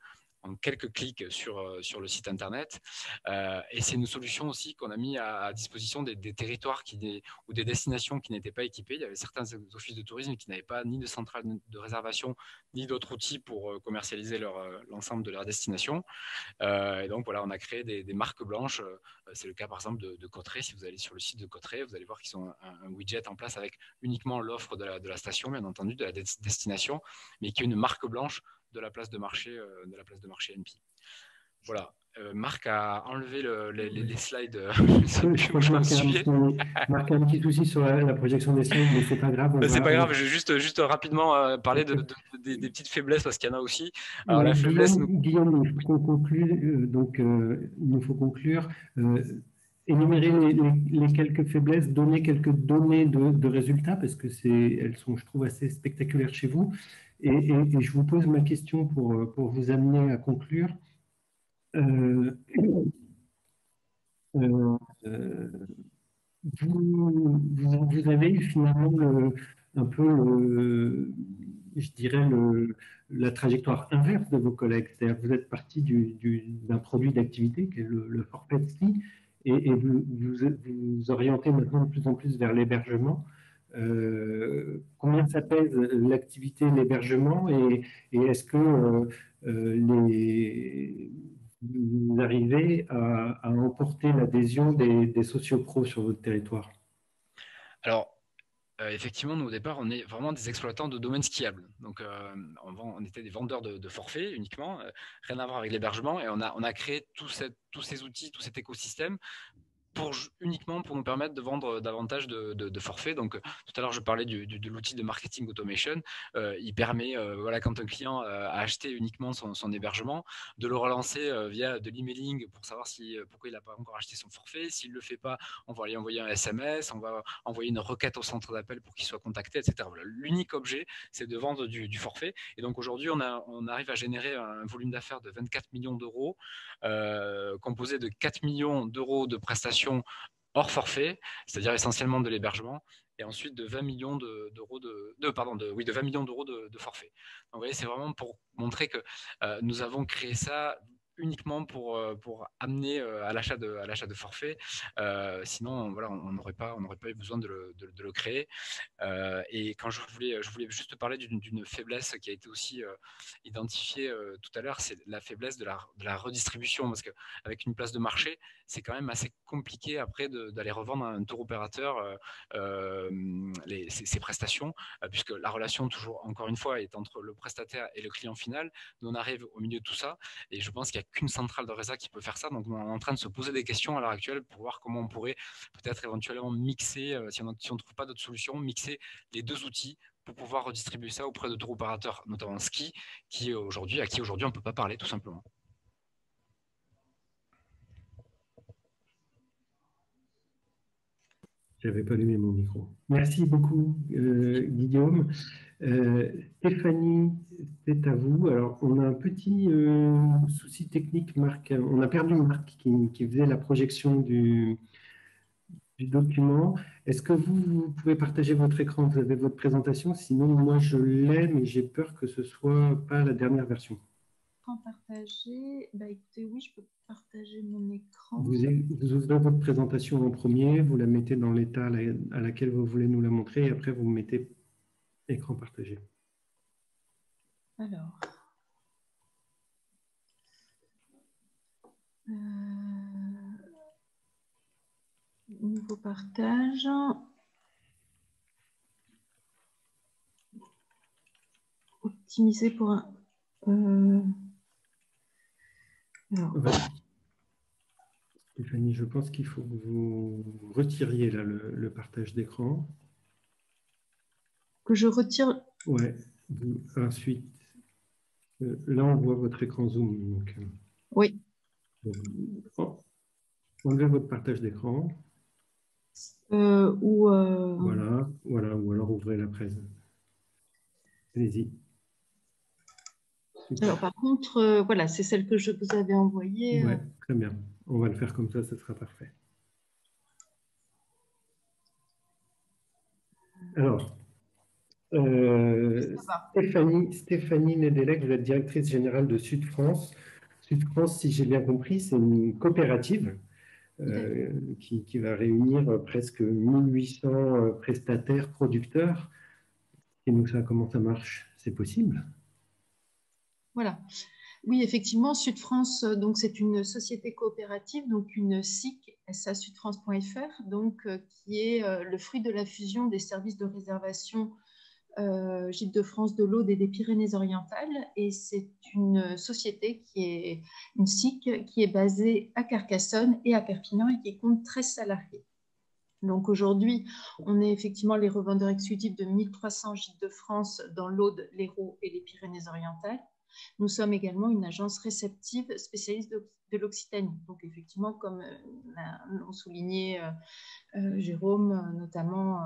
en quelques clics sur le site internet. Et c'est une solution aussi qu'on a mis à disposition des territoires ou des destinations qui n'étaient pas équipées. Il y avait certains offices de tourisme qui n'avaient pas ni de centrale de réservation ni d'autres outils pour commercialiser l'ensemble de leur destination. Et donc voilà, on a créé des marques blanches. C'est le cas par exemple de Cauterets. Si vous allez sur le site de Cauterets, vous allez voir qu'ils ont un widget en place avec uniquement l'offre de la station, bien entendu, de la destination, mais qui est une marque blanche de la place de marché NP. Voilà. Marc a enlevé les slides. Je crois que Marc a un petit souci sur la projection des slides, mais c'est pas grave. C'est pas grave, je vais juste rapidement parler des petites faiblesses parce qu'il y en a aussi. Alors, la faiblesse, Guillaume, il faut qu'on conclue, donc il nous faut conclure. Énumérer les quelques faiblesses, donner quelques données de résultats, parce que elles sont, je trouve, assez spectaculaires chez vous. Et je vous pose ma question pour vous amener à conclure. Vous avez eu finalement un peu, je dirais, la trajectoire inverse de vos collègues. C'est-à-dire que vous êtes parti d'un produit d'activité qui est le forfait de ski et vous orientez maintenant de plus en plus vers l'hébergement. Combien ça pèse l'activité, l'hébergement et est-ce que vous arrivez à emporter l'adhésion des sociopros sur votre territoire? Alors, effectivement, nous au départ, on est vraiment des exploitants de domaines skiables. Donc, on était des vendeurs de forfaits uniquement, rien à voir avec l'hébergement. Et on a créé tous ces outils, tout cet écosystème uniquement pour nous permettre de vendre davantage de forfaits. Donc, tout à l'heure, je parlais de l'outil de marketing automation. Il permet, voilà, quand un client a acheté uniquement son hébergement, de le relancer via de l'emailing pour savoir pourquoi il n'a pas encore acheté son forfait. S'il ne le fait pas, on va lui envoyer un SMS, on va envoyer une requête au centre d'appel pour qu'il soit contacté, etc. Voilà. L'unique objet, c'est de vendre du forfait. Et donc, aujourd'hui, on arrive à générer un volume d'affaires de 24 millions d'euros, composé de 4 millions d'euros de prestations hors forfait, c'est-à-dire essentiellement de l'hébergement, et ensuite de 20 millions d'euros de 20 millions d'euros de forfait. Donc vous voyez, c'est vraiment pour montrer que nous avons créé ça uniquement pour amener à l'achat de forfait. Sinon, voilà, on n'aurait pas eu besoin de le créer. Et quand je voulais juste parler d'une faiblesse qui a été aussi identifiée tout à l'heure, c'est la faiblesse de la redistribution, parce qu'avec une place de marché, c'est quand même assez compliqué après d'aller revendre à un tour opérateur ces prestations, puisque la relation, toujours encore une fois, est entre le prestataire et le client final. Nous, on arrive au milieu de tout ça, et je pense qu'il n'y a qu'une centrale de résa qui peut faire ça. Donc, on est en train de se poser des questions à l'heure actuelle pour voir comment on pourrait peut-être éventuellement mixer, si on ne trouve pas d'autres solutions, mixer les deux outils pour pouvoir redistribuer ça auprès de tour opérateurs, notamment ski, à qui aujourd'hui on ne peut pas parler tout simplement. Je n'avais pas allumé mon micro. Merci beaucoup, Guillaume. Stéphanie, c'est à vous. Alors, on a un petit souci technique, Marc. On a perdu Marc qui faisait la projection du document. Est-ce que vous pouvez partager votre écran? Vous avez votre présentation? Sinon, moi, je l'ai, mais j'ai peur que ce ne soit pas la dernière version. Partager. Bah, écoutez, oui, je peux partager mon écran. Vous ouvrez votre présentation en premier, vous la mettez dans l'état à laquelle vous voulez nous la montrer, et après, vous mettez écran partagé. Alors. Nouveau partage. Optimiser pour un... Alors. Stéphanie, je pense qu'il faut que vous retiriez là, le partage d'écran. Que je retire? Ouais. Ensuite, là, on voit votre écran Zoom. Donc, oui. Enlevez votre partage d'écran. Voilà, ou alors ouvrez la presse. Allez-y. Alors, par contre, voilà, c'est celle que je vous avais envoyée. Oui, très bien. On va le faire comme ça sera parfait. Alors, Stéphanie Nedelec, vous êtes directrice générale de Sud France. Sud France, si j'ai bien compris, c'est une coopérative qui va réunir presque 1800 prestataires, producteurs. Et donc, ça, comment ça marche? C'est possible? Voilà. Oui, effectivement, Sud France, donc c'est une société coopérative, donc une SIC, sasudfrance.fr, donc qui est le fruit de la fusion des services de réservation Gîtes de France, de l'Aude et des Pyrénées-Orientales. Et c'est une société qui est une SIC qui est basée à Carcassonne et à Perpignan et qui compte 13 salariés. Donc aujourd'hui, on est effectivement les revendeurs exclusifs de 1300 Gîtes de France dans l'Aude, l'Hérault et les Pyrénées-Orientales. Nous sommes également une agence réceptive spécialiste de l'Occitanie. Donc effectivement, comme l'ont souligné Jérôme, notamment,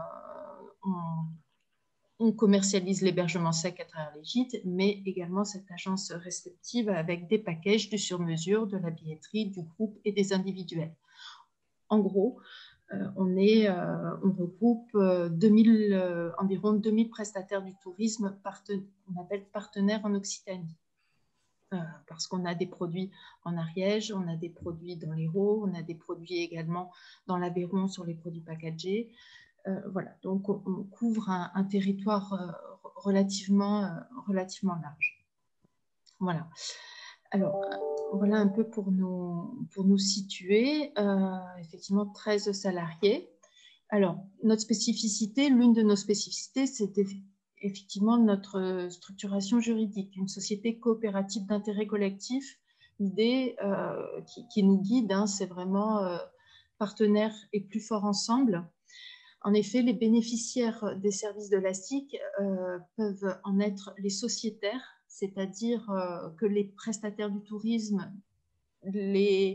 on commercialise l'hébergement sec à travers les gîtes, mais également cette agence réceptive avec des packages du sur-mesure, de la billetterie, du groupe et des individuels. En gros, on regroupe environ 2000 prestataires du tourisme, on appelle partenaires en Occitanie. Parce qu'on a des produits en Ariège, on a des produits dans l'Hérault, on a des produits également dans l'Aveyron sur les produits packagés. Voilà, donc on couvre un territoire relativement large. Voilà. Alors, voilà un peu pour nous situer. Effectivement, 13 salariés. Alors, notre spécificité, l'une de nos spécificités, c'est effectivement notre structuration juridique, une société coopérative d'intérêt collectif. L'idée qui nous guide, c'est vraiment partenaires et plus forts ensemble. En effet, les bénéficiaires des services de la SIC peuvent en être les sociétaires, c'est-à-dire que les prestataires du tourisme, les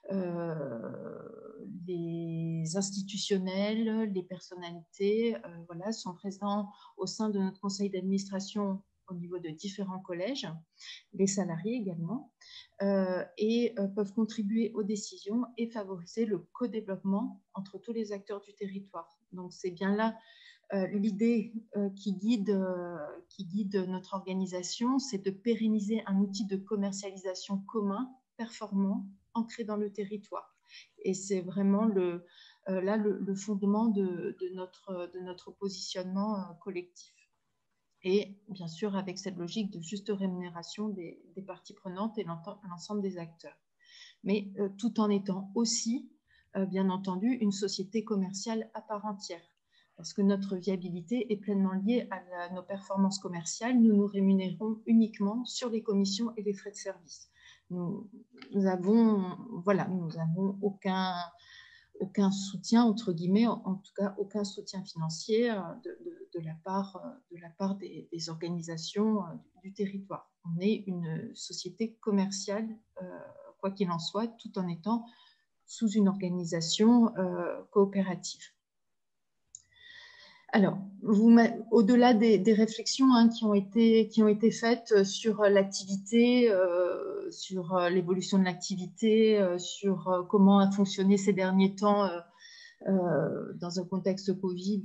institutionnels, les personnalités voilà, sont présents au sein de notre conseil d'administration au niveau de différents collèges, les salariés également, et peuvent contribuer aux décisions et favoriser le co-développement entre tous les acteurs du territoire. Donc c'est bien là l'idée qui guide notre organisation, c'est de pérenniser un outil de commercialisation commun, performant, ancré dans le territoire. Et c'est vraiment le fondement de notre positionnement collectif. Et bien sûr, avec cette logique de juste rémunération des parties prenantes et l'ensemble des acteurs. Mais tout en étant aussi, bien entendu, une société commerciale à part entière. Parce que notre viabilité est pleinement liée à nos performances commerciales. Nous nous rémunérons uniquement sur les commissions et les frais de service. Nous avons aucun soutien, entre guillemets, en tout cas aucun soutien financier de la part des organisations du territoire. On est une société commerciale, quoi qu'il en soit, tout en étant sous une organisation coopérative. Alors, au-delà des réflexions qui ont été faites sur l'activité, sur l'évolution de l'activité, sur comment a fonctionné ces derniers temps dans un contexte Covid,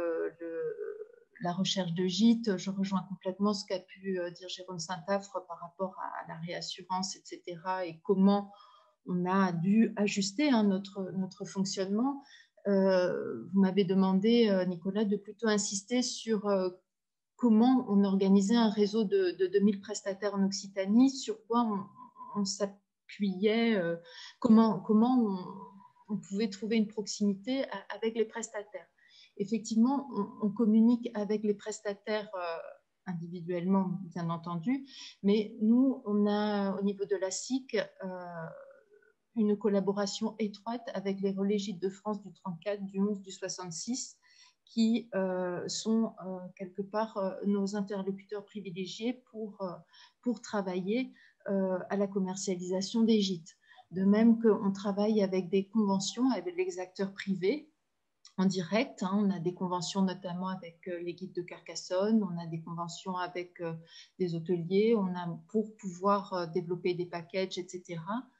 la recherche de gîtes, je rejoins complètement ce qu'a pu dire Jérôme Saint-Affre par rapport à la réassurance, etc. et comment on a dû ajuster notre fonctionnement. Vous m'avez demandé, Nicolas, de plutôt insister sur comment on organisait un réseau de 2000 prestataires en Occitanie, sur quoi on s'appuyait, comment on pouvait trouver une proximité avec les prestataires. Effectivement, on communique avec les prestataires individuellement, bien entendu, mais nous, on a au niveau de la SIC une collaboration étroite avec les relais Gîtes de France du 34, du 11, du 66, qui sont quelque part nos interlocuteurs privilégiés pour travailler à la commercialisation des gîtes. De même qu'on travaille avec des conventions avec les acteurs privés en direct. On a des conventions notamment avec les guides de Carcassonne, on a des conventions avec des hôteliers, on a pour pouvoir développer des packages, etc.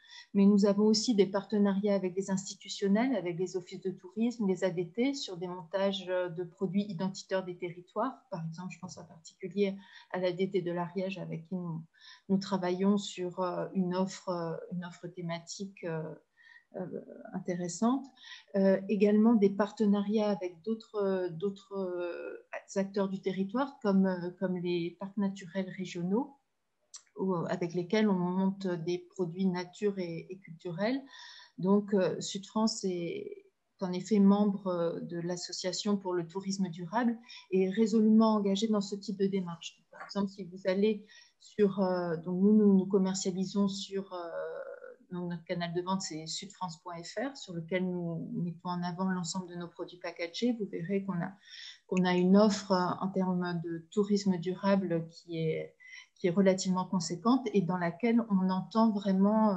mais nous avons aussi des partenariats avec des institutionnels, avec les offices de tourisme, les ADT, sur des montages de produits identitaires des territoires. Par exemple, je pense en particulier à l'ADT de l'Ariège, avec qui nous travaillons sur une offre thématique intéressante. Également des partenariats avec d'autres acteurs du territoire, comme les parcs naturels régionaux, avec lesquels on monte des produits nature et culturels. Donc, Sud France est en effet membre de l'Association pour le tourisme durable et résolument engagé dans ce type de démarche. Par exemple, si vous allez sur... donc nous commercialisons sur... donc notre canal de vente, c'est sudfrance.fr, sur lequel nous mettons en avant l'ensemble de nos produits packagés. Vous verrez qu'on a une offre en termes de tourisme durable qui est relativement conséquente et dans laquelle on entend vraiment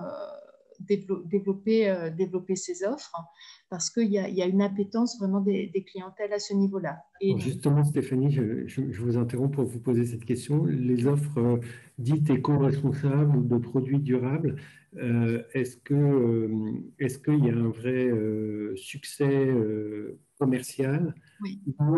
développer ces offres, parce qu'il y a une appétence vraiment des clientèles à ce niveau-là. Et justement, Stéphanie, je vous interromps pour vous poser cette question. Les offres dites éco-responsables ou de produits durables, est-ce qu'il y a un vrai succès commercial? Oui.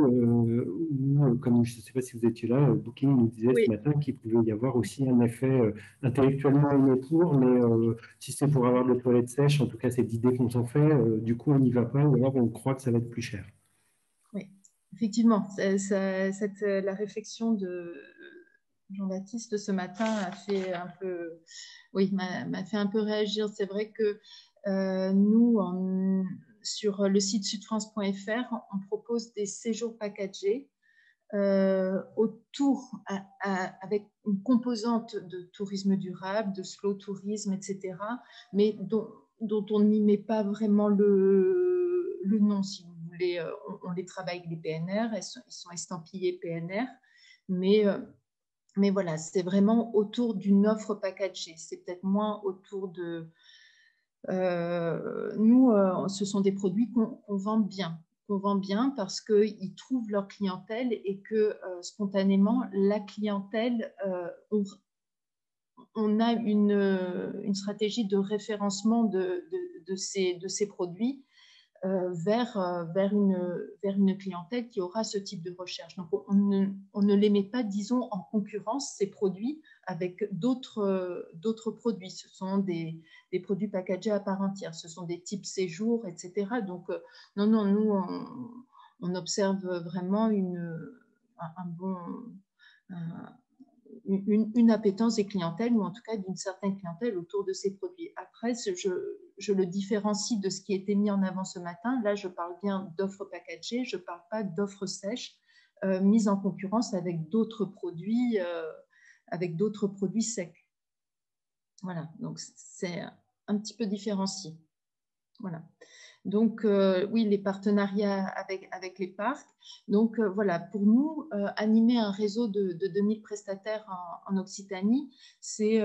Ou, comme je ne sais pas si vous étiez là, Booking nous disait ce matin qu'il pouvait y avoir aussi un effet intellectuellement immature, mais si c'est pour avoir des toilettes sèches, en tout cas c'est l'idée qu'on s'en fait, du coup on n'y va pas, ou alors on croit que ça va être plus cher. Oui, effectivement, la réflexion de Jean-Baptiste ce matin a fait un peu, oui, m'a fait un peu réagir. C'est vrai que nous, sur le site sudfrance.fr, on propose des séjours packagés autour, avec une composante de tourisme durable, de slow tourisme, etc., mais dont on n'y met pas vraiment le nom, si vous voulez. On les travaille avec les PNR, ils sont estampillés PNR, mais voilà, c'est vraiment autour d'une offre packagée. C'est peut-être moins autour de... nous, ce sont des produits qu'on vend bien. Qu'on vend bien parce qu'ils trouvent leur clientèle et que spontanément, la clientèle, on a une stratégie de référencement de ces produits vers une clientèle qui aura ce type de recherche. Donc, on ne les met pas, disons, en concurrence, ces produits, avec d'autres produits. Ce sont des produits packagés à part entière. Ce sont des types séjours, etc. Donc, non, nous, on observe vraiment une appétence des clientèles, ou en tout cas d'une certaine clientèle autour de ces produits. Après, je le différencie de ce qui a été mis en avant ce matin. Là, je parle bien d'offres packagées, je ne parle pas d'offres sèches mises en concurrence avec d'autres produits secs. Voilà, donc c'est un petit peu différencié. Voilà. Donc, oui, les partenariats avec les parcs. Donc, voilà, pour nous, animer un réseau de 2000 prestataires en Occitanie, c'est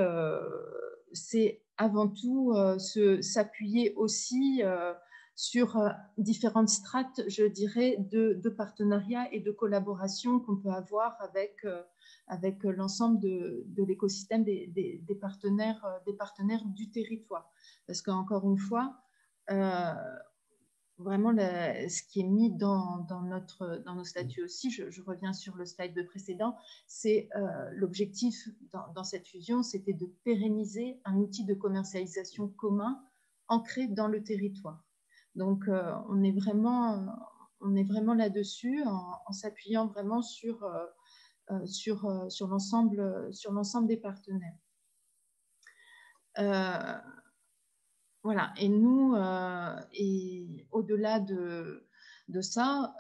avant tout s'appuyer aussi sur différentes strates, je dirais, de partenariats et de collaboration qu'on peut avoir avec l'ensemble de l'écosystème des partenaires du territoire. Parce qu'encore une fois, vraiment, ce qui est mis dans nos statuts aussi, je reviens sur le slide précédent, c'est l'objectif dans cette fusion, c'était de pérenniser un outil de commercialisation commun ancré dans le territoire. Donc, on est vraiment là-dessus, en s'appuyant vraiment sur l'ensemble des partenaires. Voilà, et nous, et au-delà de ça,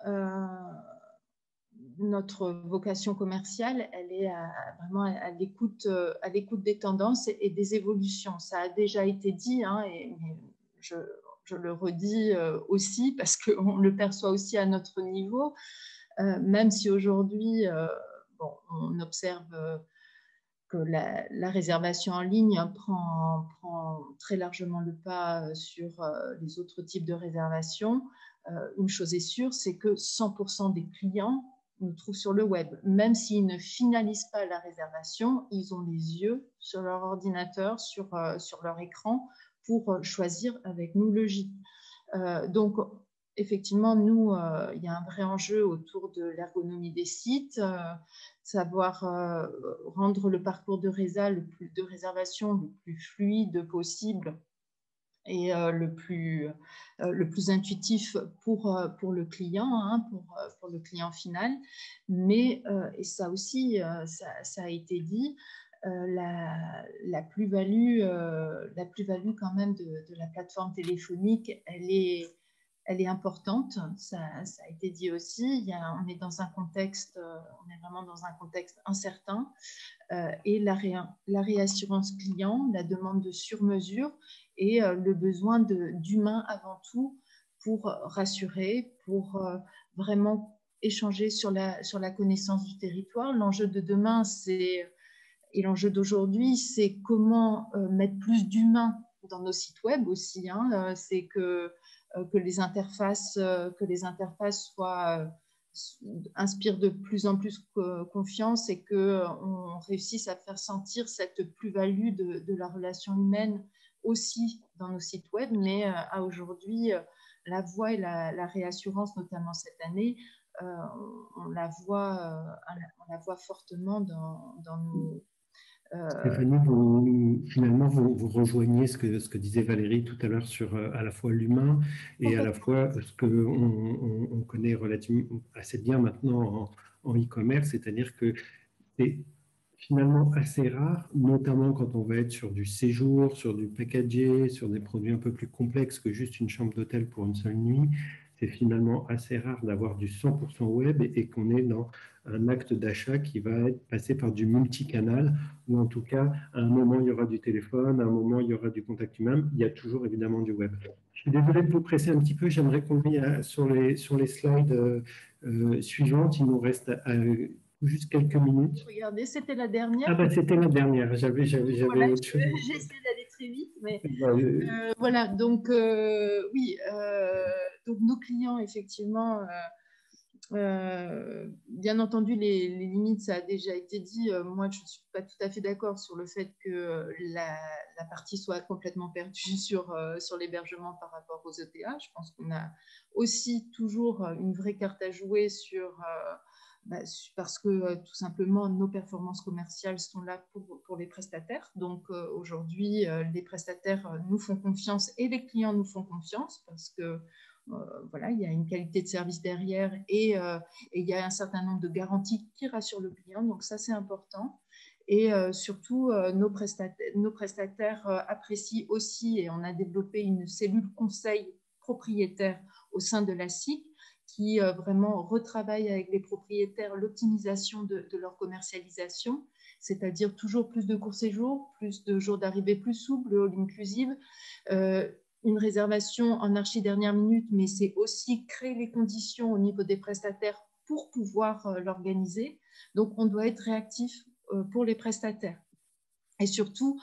notre vocation commerciale, elle est vraiment à l'écoute des tendances et des évolutions. Ça a déjà été dit, hein, mais je le redis aussi parce qu'on le perçoit aussi à notre niveau, même si aujourd'hui, on observe que la réservation en ligne prend très largement le pas sur les autres types de réservations. Une chose est sûre, c'est que 100% des clients nous trouvent sur le web. Même s'ils ne finalisent pas la réservation, ils ont les yeux sur leur ordinateur, sur leur écran, pour choisir avec nous le gîte. Donc, effectivement, nous, il y a un vrai enjeu autour de l'ergonomie des sites, savoir rendre le parcours de réservation le plus fluide possible et le plus intuitif pour le client, hein, pour le client final. Mais, et ça aussi, ça a été dit, la plus-value quand même de la plateforme téléphonique, elle est importante, ça a été dit aussi. On est dans un contexte, on est vraiment dans un contexte incertain, et la réassurance client, la demande de sur-mesure et le besoin d'humain avant tout pour rassurer, pour vraiment échanger sur la connaissance du territoire. L'enjeu de demain, et l'enjeu d'aujourd'hui, c'est comment mettre plus d'humains dans nos sites web aussi, hein. C'est que les interfaces inspirent de plus en plus confiance et qu'on réussisse à faire sentir cette plus-value de la relation humaine aussi dans nos sites web. Mais à aujourd'hui, la voix et la réassurance, notamment cette année, on la voit fortement dans nos... Stéphanie, finalement, vous rejoignez ce que disait Valérie tout à l'heure sur à la fois l'humain et à la fois ce qu'on connaît relativement assez bien maintenant en e-commerce, c'est-à-dire que c'est finalement assez rare, notamment quand on va être sur du séjour, sur du packagé, sur des produits un peu plus complexes que juste une chambre d'hôtel pour une seule nuit. C'est finalement assez rare d'avoir du 100% web et qu'on est dans un acte d'achat qui va être passé par du multicanal, ou en tout cas, à un moment, il y aura du téléphone, à un moment, il y aura du contact humain. Il y a toujours évidemment du web. Je suis désolé de vous presser un petit peu. J'aimerais qu'on aille sur les slides suivantes. Il nous reste juste quelques minutes. Regardez, c'était la dernière. Ah bah c'était la dernière, j'avais voilà, autre chose. J'ai essayé d'aller très vite, mais voilà, donc oui, donc nos clients, effectivement, bien entendu, les limites, ça a déjà été dit. Moi, je ne suis pas tout à fait d'accord sur le fait que la partie soit complètement perdue sur l'hébergement par rapport aux ETA. Je pense qu'on a aussi toujours une vraie carte à jouer parce que tout simplement nos performances commerciales sont là pour les prestataires. Donc aujourd'hui, les prestataires nous font confiance et les clients nous font confiance parce que voilà, il y a une qualité de service derrière et il y a un certain nombre de garanties qui rassurent le client. Donc ça, c'est important. Et surtout, nos prestataires apprécient aussi, et on a développé une cellule conseil propriétaire au sein de la SIC qui vraiment retravaille avec les propriétaires l'optimisation de leur commercialisation, c'est-à-dire toujours plus de courts séjours, plus de jours d'arrivée plus souples, le all inclusive, une réservation en archi dernière minute, mais c'est aussi créer les conditions au niveau des prestataires pour pouvoir l'organiser. Donc, on doit être réactif pour les prestataires. Et surtout,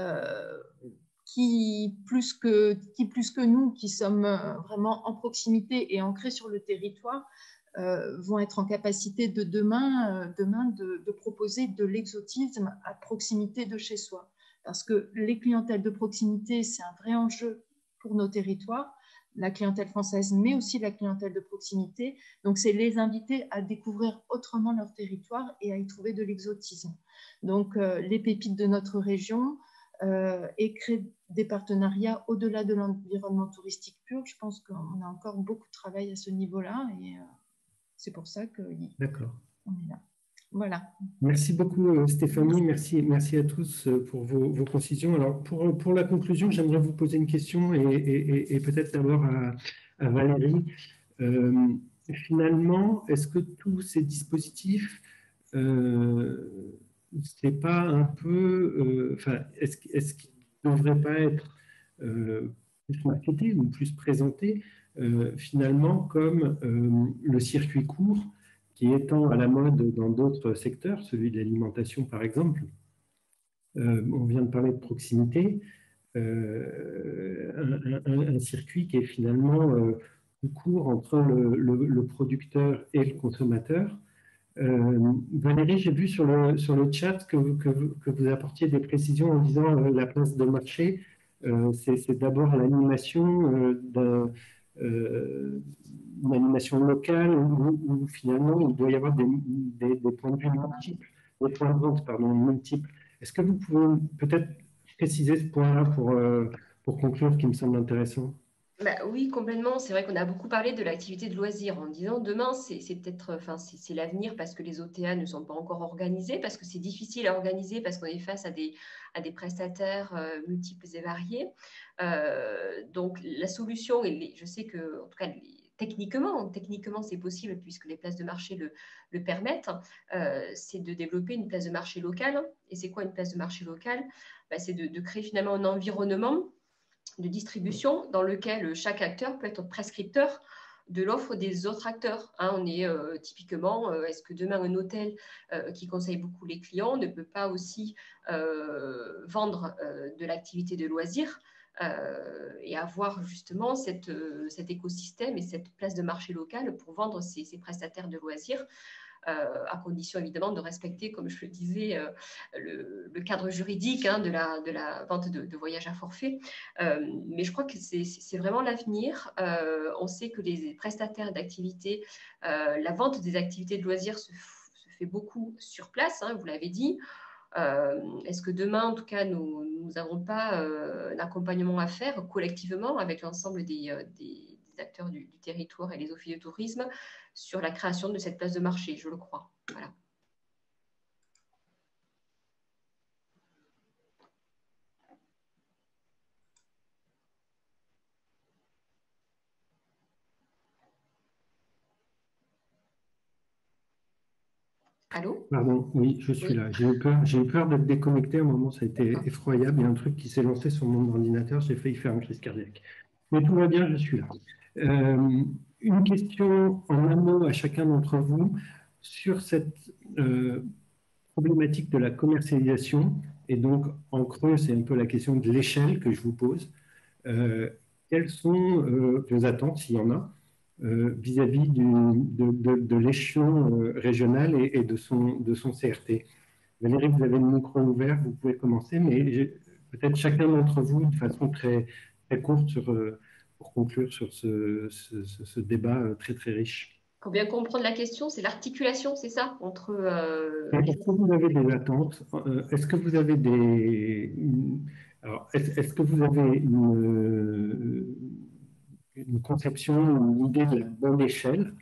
qui plus que nous, qui sommes vraiment en proximité et ancrés sur le territoire, vont être en capacité demain de proposer de l'exotisme à proximité de chez soi. Parce que les clientèles de proximité, c'est un vrai enjeu pour nos territoires, la clientèle française, mais aussi la clientèle de proximité. Donc, c'est les inviter à découvrir autrement leur territoire et à y trouver de l'exotisme. Donc, les pépites de notre région, et créer des partenariats au-delà de l'environnement touristique pur. Je pense qu'on a encore beaucoup de travail à ce niveau-là et c'est pour ça qu'on est là. Voilà. Merci beaucoup Stéphanie, merci à tous pour vos précisions. Alors pour la conclusion, j'aimerais vous poser une question et peut-être d'abord à Valérie. Finalement, est-ce que tous ces dispositifs c'est pas un peu, est-ce qu'ils ne devraient pas être plus marketés ou plus présentés finalement comme le circuit court qui étant à la mode dans d'autres secteurs, celui de l'alimentation par exemple. On vient de parler de proximité, un circuit qui est finalement plus court entre le producteur et le consommateur. Valérie, j'ai vu sur le chat que vous apportiez des précisions en disant la place de marché. C'est d'abord l'animation une animation locale où finalement il doit y avoir des points de vue multiples, des points de vente, pardon, multiples. Est-ce que vous pouvez peut-être préciser ce point-là pour conclure, qui me semble intéressant? Bah, oui, complètement. C'est vrai qu'on a beaucoup parlé de l'activité de loisirs en disant demain, c'est peut-être, enfin, c'est l'avenir parce que les OTA ne sont pas encore organisés, parce que c'est difficile à organiser, parce qu'on est face à des prestataires multiples et variés. Donc, la solution, et je sais que, en tout cas, techniquement, c'est possible puisque les places de marché le permettent, c'est de développer une place de marché locale. Et c'est quoi une place de marché locale? Bah, c'est de créer finalement un environnement de distribution dans lequel chaque acteur peut être prescripteur de l'offre des autres acteurs. On est typiquement, est-ce que demain un hôtel qui conseille beaucoup les clients ne peut pas aussi vendre de l'activité de loisirs et avoir justement cet écosystème et cette place de marché locale pour vendre ses prestataires de loisirs à condition évidemment de respecter, comme je le disais, le cadre juridique de la vente de voyages à forfait. Mais je crois que c'est vraiment l'avenir. On sait que les prestataires d'activités, la vente des activités de loisirs se fait beaucoup sur place, vous l'avez dit. Est-ce que demain, en tout cas, nous n'avons pas un accompagnement à faire collectivement avec l'ensemble des acteurs du territoire et les offices de tourisme sur la création de cette place de marché? Je le crois. Voilà. Allô? Pardon, oui, je suis là. J'ai eu peur d'être déconnecté. À un moment, ça a été effroyable. Il y a un truc qui s'est lancé sur mon ordinateur. J'ai failli faire une crise cardiaque. Mais tout va bien, je suis là. Une question en un mot à chacun d'entre vous sur cette problématique de la commercialisation. Et donc, en creux, c'est un peu la question de l'échelle que je vous pose. Quelles sont vos attentes, s'il y en a, vis-à-vis de l'échelon régional et de son CRT? Valérie, vous avez le micro ouvert, vous pouvez commencer, mais peut-être chacun d'entre vous, de façon très, très courte, pour conclure sur ce débat très, très riche. Pour bien comprendre la question, c'est l'articulation, c'est ça, entre... Est-ce que vous avez des attentes? Est-ce que vous avez est-ce que vous avez une conception, une idée de la bonne échelle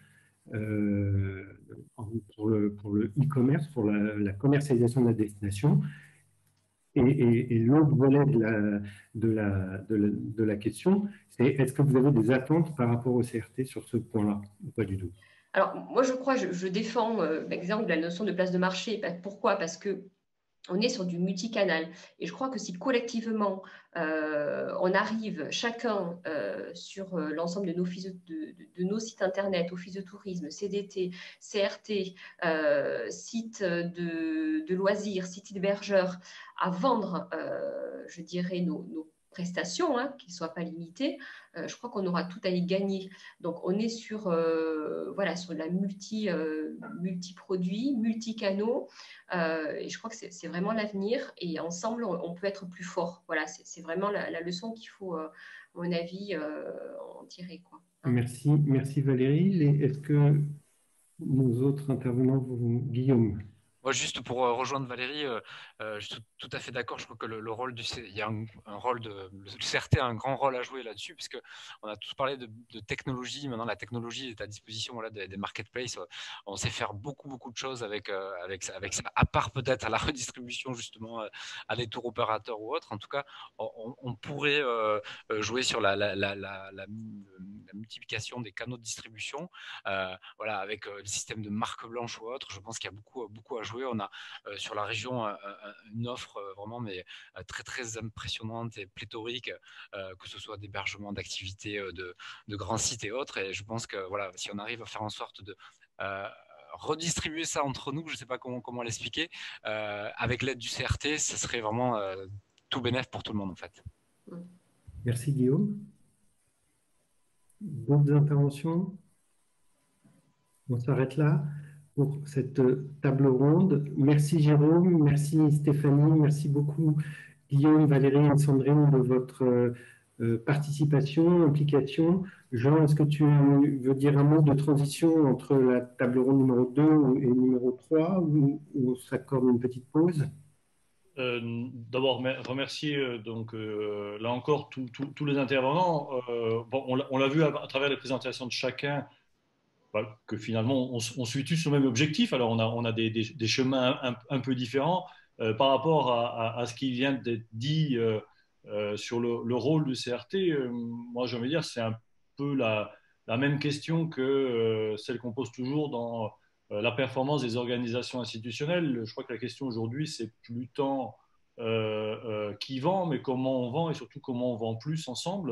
pour le e-commerce, pour la commercialisation de la destination? Et l'autre volet de la question, c'est est-ce que vous avez des attentes par rapport au CRT sur ce point-là ou pas du tout? Alors, moi, je crois, je défends, par exemple, la notion de place de marché. Pourquoi? Parce que on est sur du multicanal. Et je crois que si collectivement, on arrive chacun sur l'ensemble de nos sites Internet, office de tourisme, CDT, CRT, sites de loisirs, sites hébergeurs, à vendre, je dirais, nos prestations, qu'ils ne soient pas limitées, je crois qu'on aura tout à y gagner. Donc, on est sur, voilà, sur la multi-produits, multi-canaux, et je crois que c'est vraiment l'avenir. Et ensemble, on peut être plus fort. Voilà, c'est vraiment la leçon qu'il faut, à mon avis, en tirer, quoi. Merci, merci Valérie. Est-ce que nos autres intervenants, Guillaume? Moi, juste pour rejoindre Valérie, je suis tout à fait d'accord. Je crois que le rôle il y a un rôle le CRT a un grand rôle à jouer là-dessus, puisque on a tous parlé de technologie. Maintenant, la technologie est à disposition, voilà, des marketplaces. On sait faire beaucoup de choses avec ça, à part peut-être à la redistribution justement à des tours opérateurs ou autres. En tout cas, on pourrait jouer sur la multiplication des canaux de distribution, voilà, avec le système de marque blanche ou autre. Je pense qu'il y a beaucoup à jouer. On a sur la région une offre vraiment très impressionnante et pléthorique, que ce soit d'hébergement, d'activités, de grands sites et autres. Et je pense que voilà, si on arrive à faire en sorte de redistribuer ça entre nous, je ne sais pas comment l'expliquer, avec l'aide du CRT, ce serait vraiment tout bénéf pour tout le monde en fait. Merci Guillaume. D'autres interventions? On s'arrête là pour cette table ronde. Merci Jérôme, merci Stéphanie, merci beaucoup Guillaume, Valérie et Sandrine, de votre participation, implication. Jean, est-ce que tu veux dire un mot de transition entre la table ronde numéro 2 et numéro 3 ou on s'accorde une petite pause? D'abord, remercier là encore tous les intervenants. Bon, on l'a vu à travers les présentations de chacun, que finalement on suit tous le même objectif. Alors on a des chemins un peu différents par rapport à ce qui vient d'être dit sur le rôle du CRT. Moi, je veux dire, c'est un peu la même question que celle qu'on pose toujours dans la performance des organisations institutionnelles. Je crois que la question aujourd'hui, c'est plus tant qui vend, mais comment on vend et surtout comment on vend plus ensemble.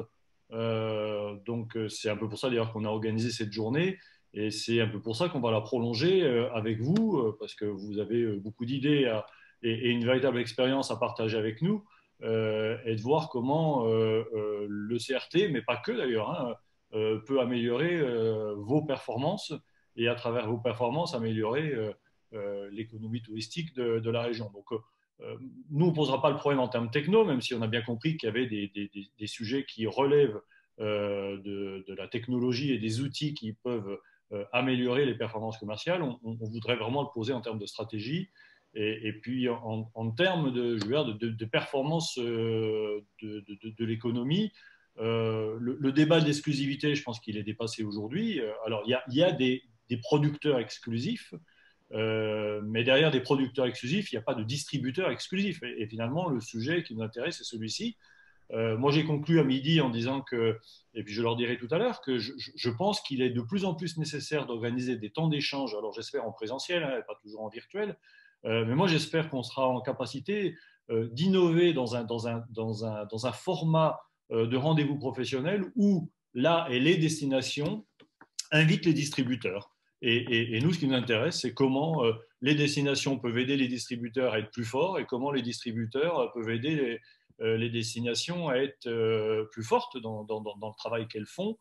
Donc, c'est un peu pour ça d'ailleurs qu'on a organisé cette journée. Et c'est un peu pour ça qu'on va la prolonger avec vous, parce que vous avez beaucoup d'idées et une véritable expérience à partager avec nous, et de voir comment le CRT, mais pas que d'ailleurs, hein, peut améliorer vos performances et à travers vos performances améliorer l'économie touristique de la région. Donc, nous, on ne posera pas le problème en termes techno, même si on a bien compris qu'il y avait des sujets qui relèvent de la technologie et des outils qui peuvent améliorer les performances commerciales. On voudrait vraiment le poser en termes de stratégie et puis en termes de performance de l'économie. Le débat de l'exclusivité, je pense qu'il est dépassé aujourd'hui. Alors, il y a des producteurs exclusifs, mais derrière des producteurs exclusifs, il n'y a pas de distributeurs exclusifs. Et finalement, le sujet qui nous intéresse, c'est celui-ci. Moi, j'ai conclu à midi en disant que, et puis je leur dirai tout à l'heure, que je pense qu'il est de plus en plus nécessaire d'organiser des temps d'échange, alors j'espère en présentiel, hein, pas toujours en virtuel, mais moi j'espère qu'on sera en capacité d'innover dans un format de rendez-vous professionnel où là et les destinations invitent les distributeurs. Et nous, ce qui nous intéresse, c'est comment les destinations peuvent aider les distributeurs à être plus forts et comment les distributeurs peuvent aider les destinations à être plus fortes dans le travail qu'elles font.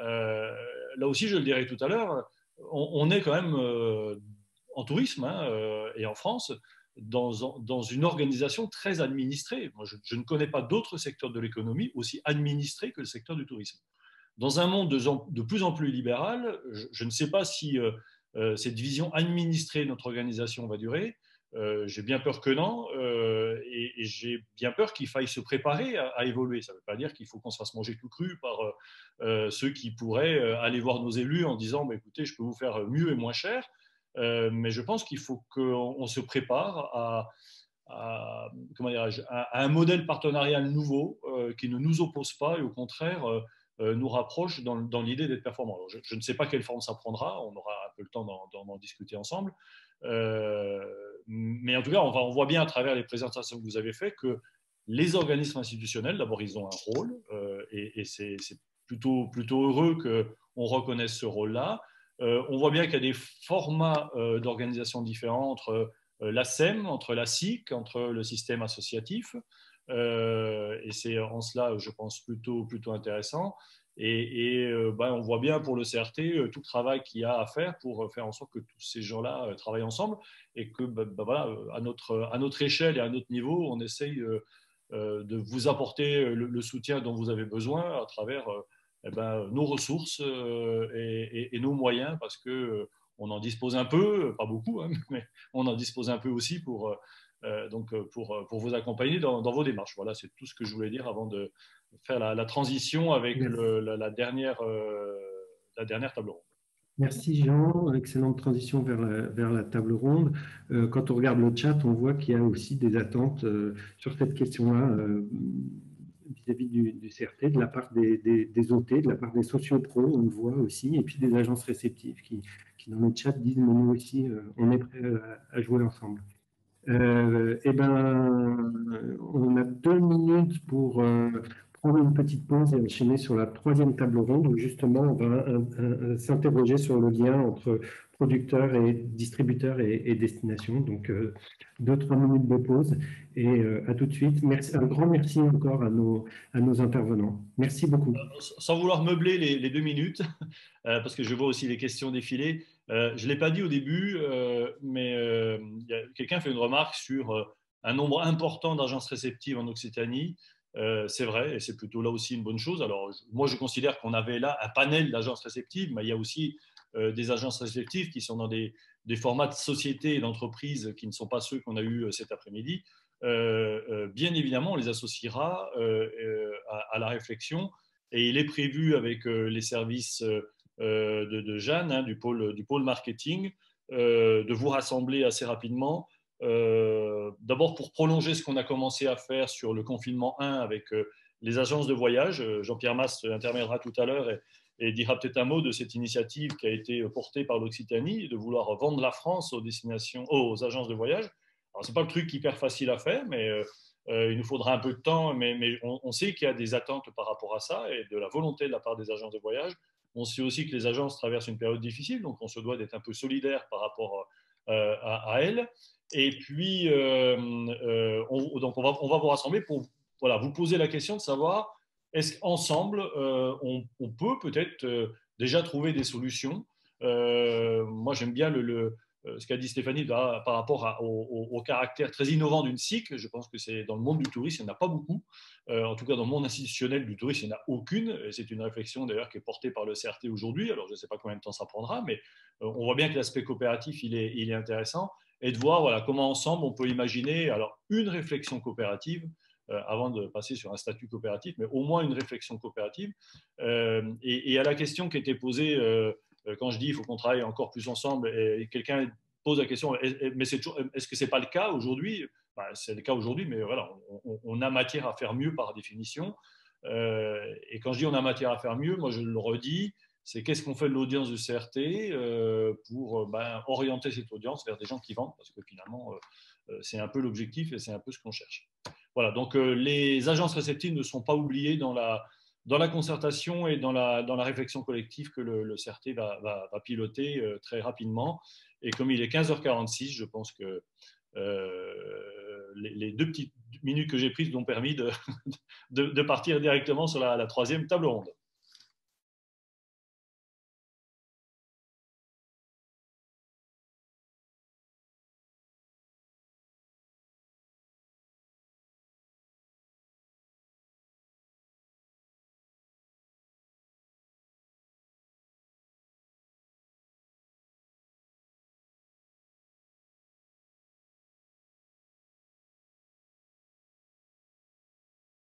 Là aussi, je le dirai tout à l'heure, on est quand même en tourisme hein, et en France dans une organisation très administrée. Moi, je ne connais pas d'autres secteurs de l'économie aussi administrés que le secteur du tourisme. Dans un monde de plus en plus libéral, je ne sais pas si cette vision administrée de notre organisation va durer. J'ai bien peur que non, et j'ai bien peur qu'il faille se préparer à évoluer. Ça ne veut pas dire qu'il faut qu'on se fasse manger tout cru par ceux qui pourraient aller voir nos élus en disant bah, écoutez, je peux vous faire mieux et moins cher. Mais je pense qu'il faut qu'on se prépare à un modèle partenarial nouveau qui ne nous oppose pas et au contraire nous rapproche dans l'idée d'être performant. Alors, je ne sais pas quelle forme ça prendra, on aura un peu le temps d'en discuter ensemble. Mais en tout cas, on voit bien à travers les présentations que vous avez faites que les organismes institutionnels, d'abord, ils ont un rôle et c'est plutôt heureux qu'on reconnaisse ce rôle-là. On voit bien qu'il y a des formats d'organisation différents entre la SEM, entre la SIC, entre le système associatif. Et c'est en cela, je pense, plutôt intéressant. Et on voit bien pour le CRT tout le travail qu'il y a à faire pour faire en sorte que tous ces gens-là travaillent ensemble et que voilà, à notre échelle et à notre niveau, on essaye de vous apporter le soutien dont vous avez besoin à travers nos ressources et nos moyens parce que on en dispose un peu, pas beaucoup, hein, mais on en dispose un peu aussi pour vous accompagner dans vos démarches. Voilà, c'est tout ce que je voulais dire avant de faire la transition avec la dernière table ronde. Merci Jean, excellente transition vers la table ronde. Quand on regarde le chat, on voit qu'il y a aussi des attentes sur cette question-là vis-à-vis du CRT, de la part des OT, de la part des sociopros, on le voit aussi, et puis des agences réceptives qui dans le chat disent mais nous aussi, on est prêts à jouer ensemble. On a 2 minutes pour prendre une petite pause et enchaîner sur la 3e table ronde où justement on va s'interroger sur le lien entre producteurs et distributeurs et destinations. Donc 2-3 minutes de pause et à tout de suite. Merci, un grand merci encore à nos intervenants. Merci beaucoup. Sans vouloir meubler les 2 minutes, parce que je vois aussi les questions défiler. Je ne l'ai pas dit au début, mais quelqu'un fait une remarque sur un nombre important d'agences réceptives en Occitanie. C'est vrai, et c'est plutôt là aussi une bonne chose. Alors, moi, je considère qu'on avait là un panel d'agences réceptives, mais il y a aussi des agences réceptives qui sont dans des formats de sociétés et d'entreprises qui ne sont pas ceux qu'on a eus cet après-midi. Bien évidemment, on les associera à la réflexion, et il est prévu avec les services de Jeanne, hein, du pôle marketing, de vous rassembler assez rapidement. D'abord pour prolonger ce qu'on a commencé à faire sur le confinement 1 avec les agences de voyage. Jean-Pierre Mas interviendra tout à l'heure et dira peut-être un mot de cette initiative qui a été portée par l'Occitanie de vouloir vendre la France aux agences de voyage. Alors, ce n'est pas le truc hyper facile à faire, mais il nous faudra un peu de temps, mais on sait qu'il y a des attentes par rapport à ça et de la volonté de la part des agences de voyage. On sait aussi que les agences traversent une période difficile, donc on se doit d'être un peu solidaire par rapport à elles. Et puis, donc on va vous rassembler pour voilà, vous poser la question de savoir est-ce qu'ensemble, on peut peut-être déjà trouver des solutions. Moi, j'aime bien ce qu'a dit Stéphanie par rapport au caractère très innovant d'une SIC. Je pense que c'est dans le monde du tourisme, il n'y en a pas beaucoup. En tout cas, dans le monde institutionnel du tourisme, il n'y en a aucune. Et c'est une réflexion d'ailleurs qui est portée par le CRT aujourd'hui. Alors, je ne sais pas combien de temps ça prendra, mais on voit bien que l'aspect coopératif, il est intéressant. Et de voir voilà, comment ensemble on peut imaginer alors, une réflexion coopérative avant de passer sur un statut coopératif, mais au moins une réflexion coopérative. Et à la question qui était posée, quand je dis il faut qu'on travaille encore plus ensemble, et quelqu'un pose la question, mais est-ce que ce n'est pas le cas aujourd'hui? C'est le cas aujourd'hui, mais voilà, on a matière à faire mieux par définition. Et quand je dis on a matière à faire mieux, moi je le redis, c'est qu'est-ce qu'on fait de l'audience du CRT pour orienter cette audience vers des gens qui vendent, parce que finalement, c'est un peu l'objectif et c'est un peu ce qu'on cherche. Voilà, donc les agences réceptives ne sont pas oubliées dans la concertation et dans la réflexion collective que le CRT va piloter très rapidement. Et comme il est 15h46, je pense que les 2 petites minutes que j'ai prises m'ont permis de partir directement sur la 3e table ronde.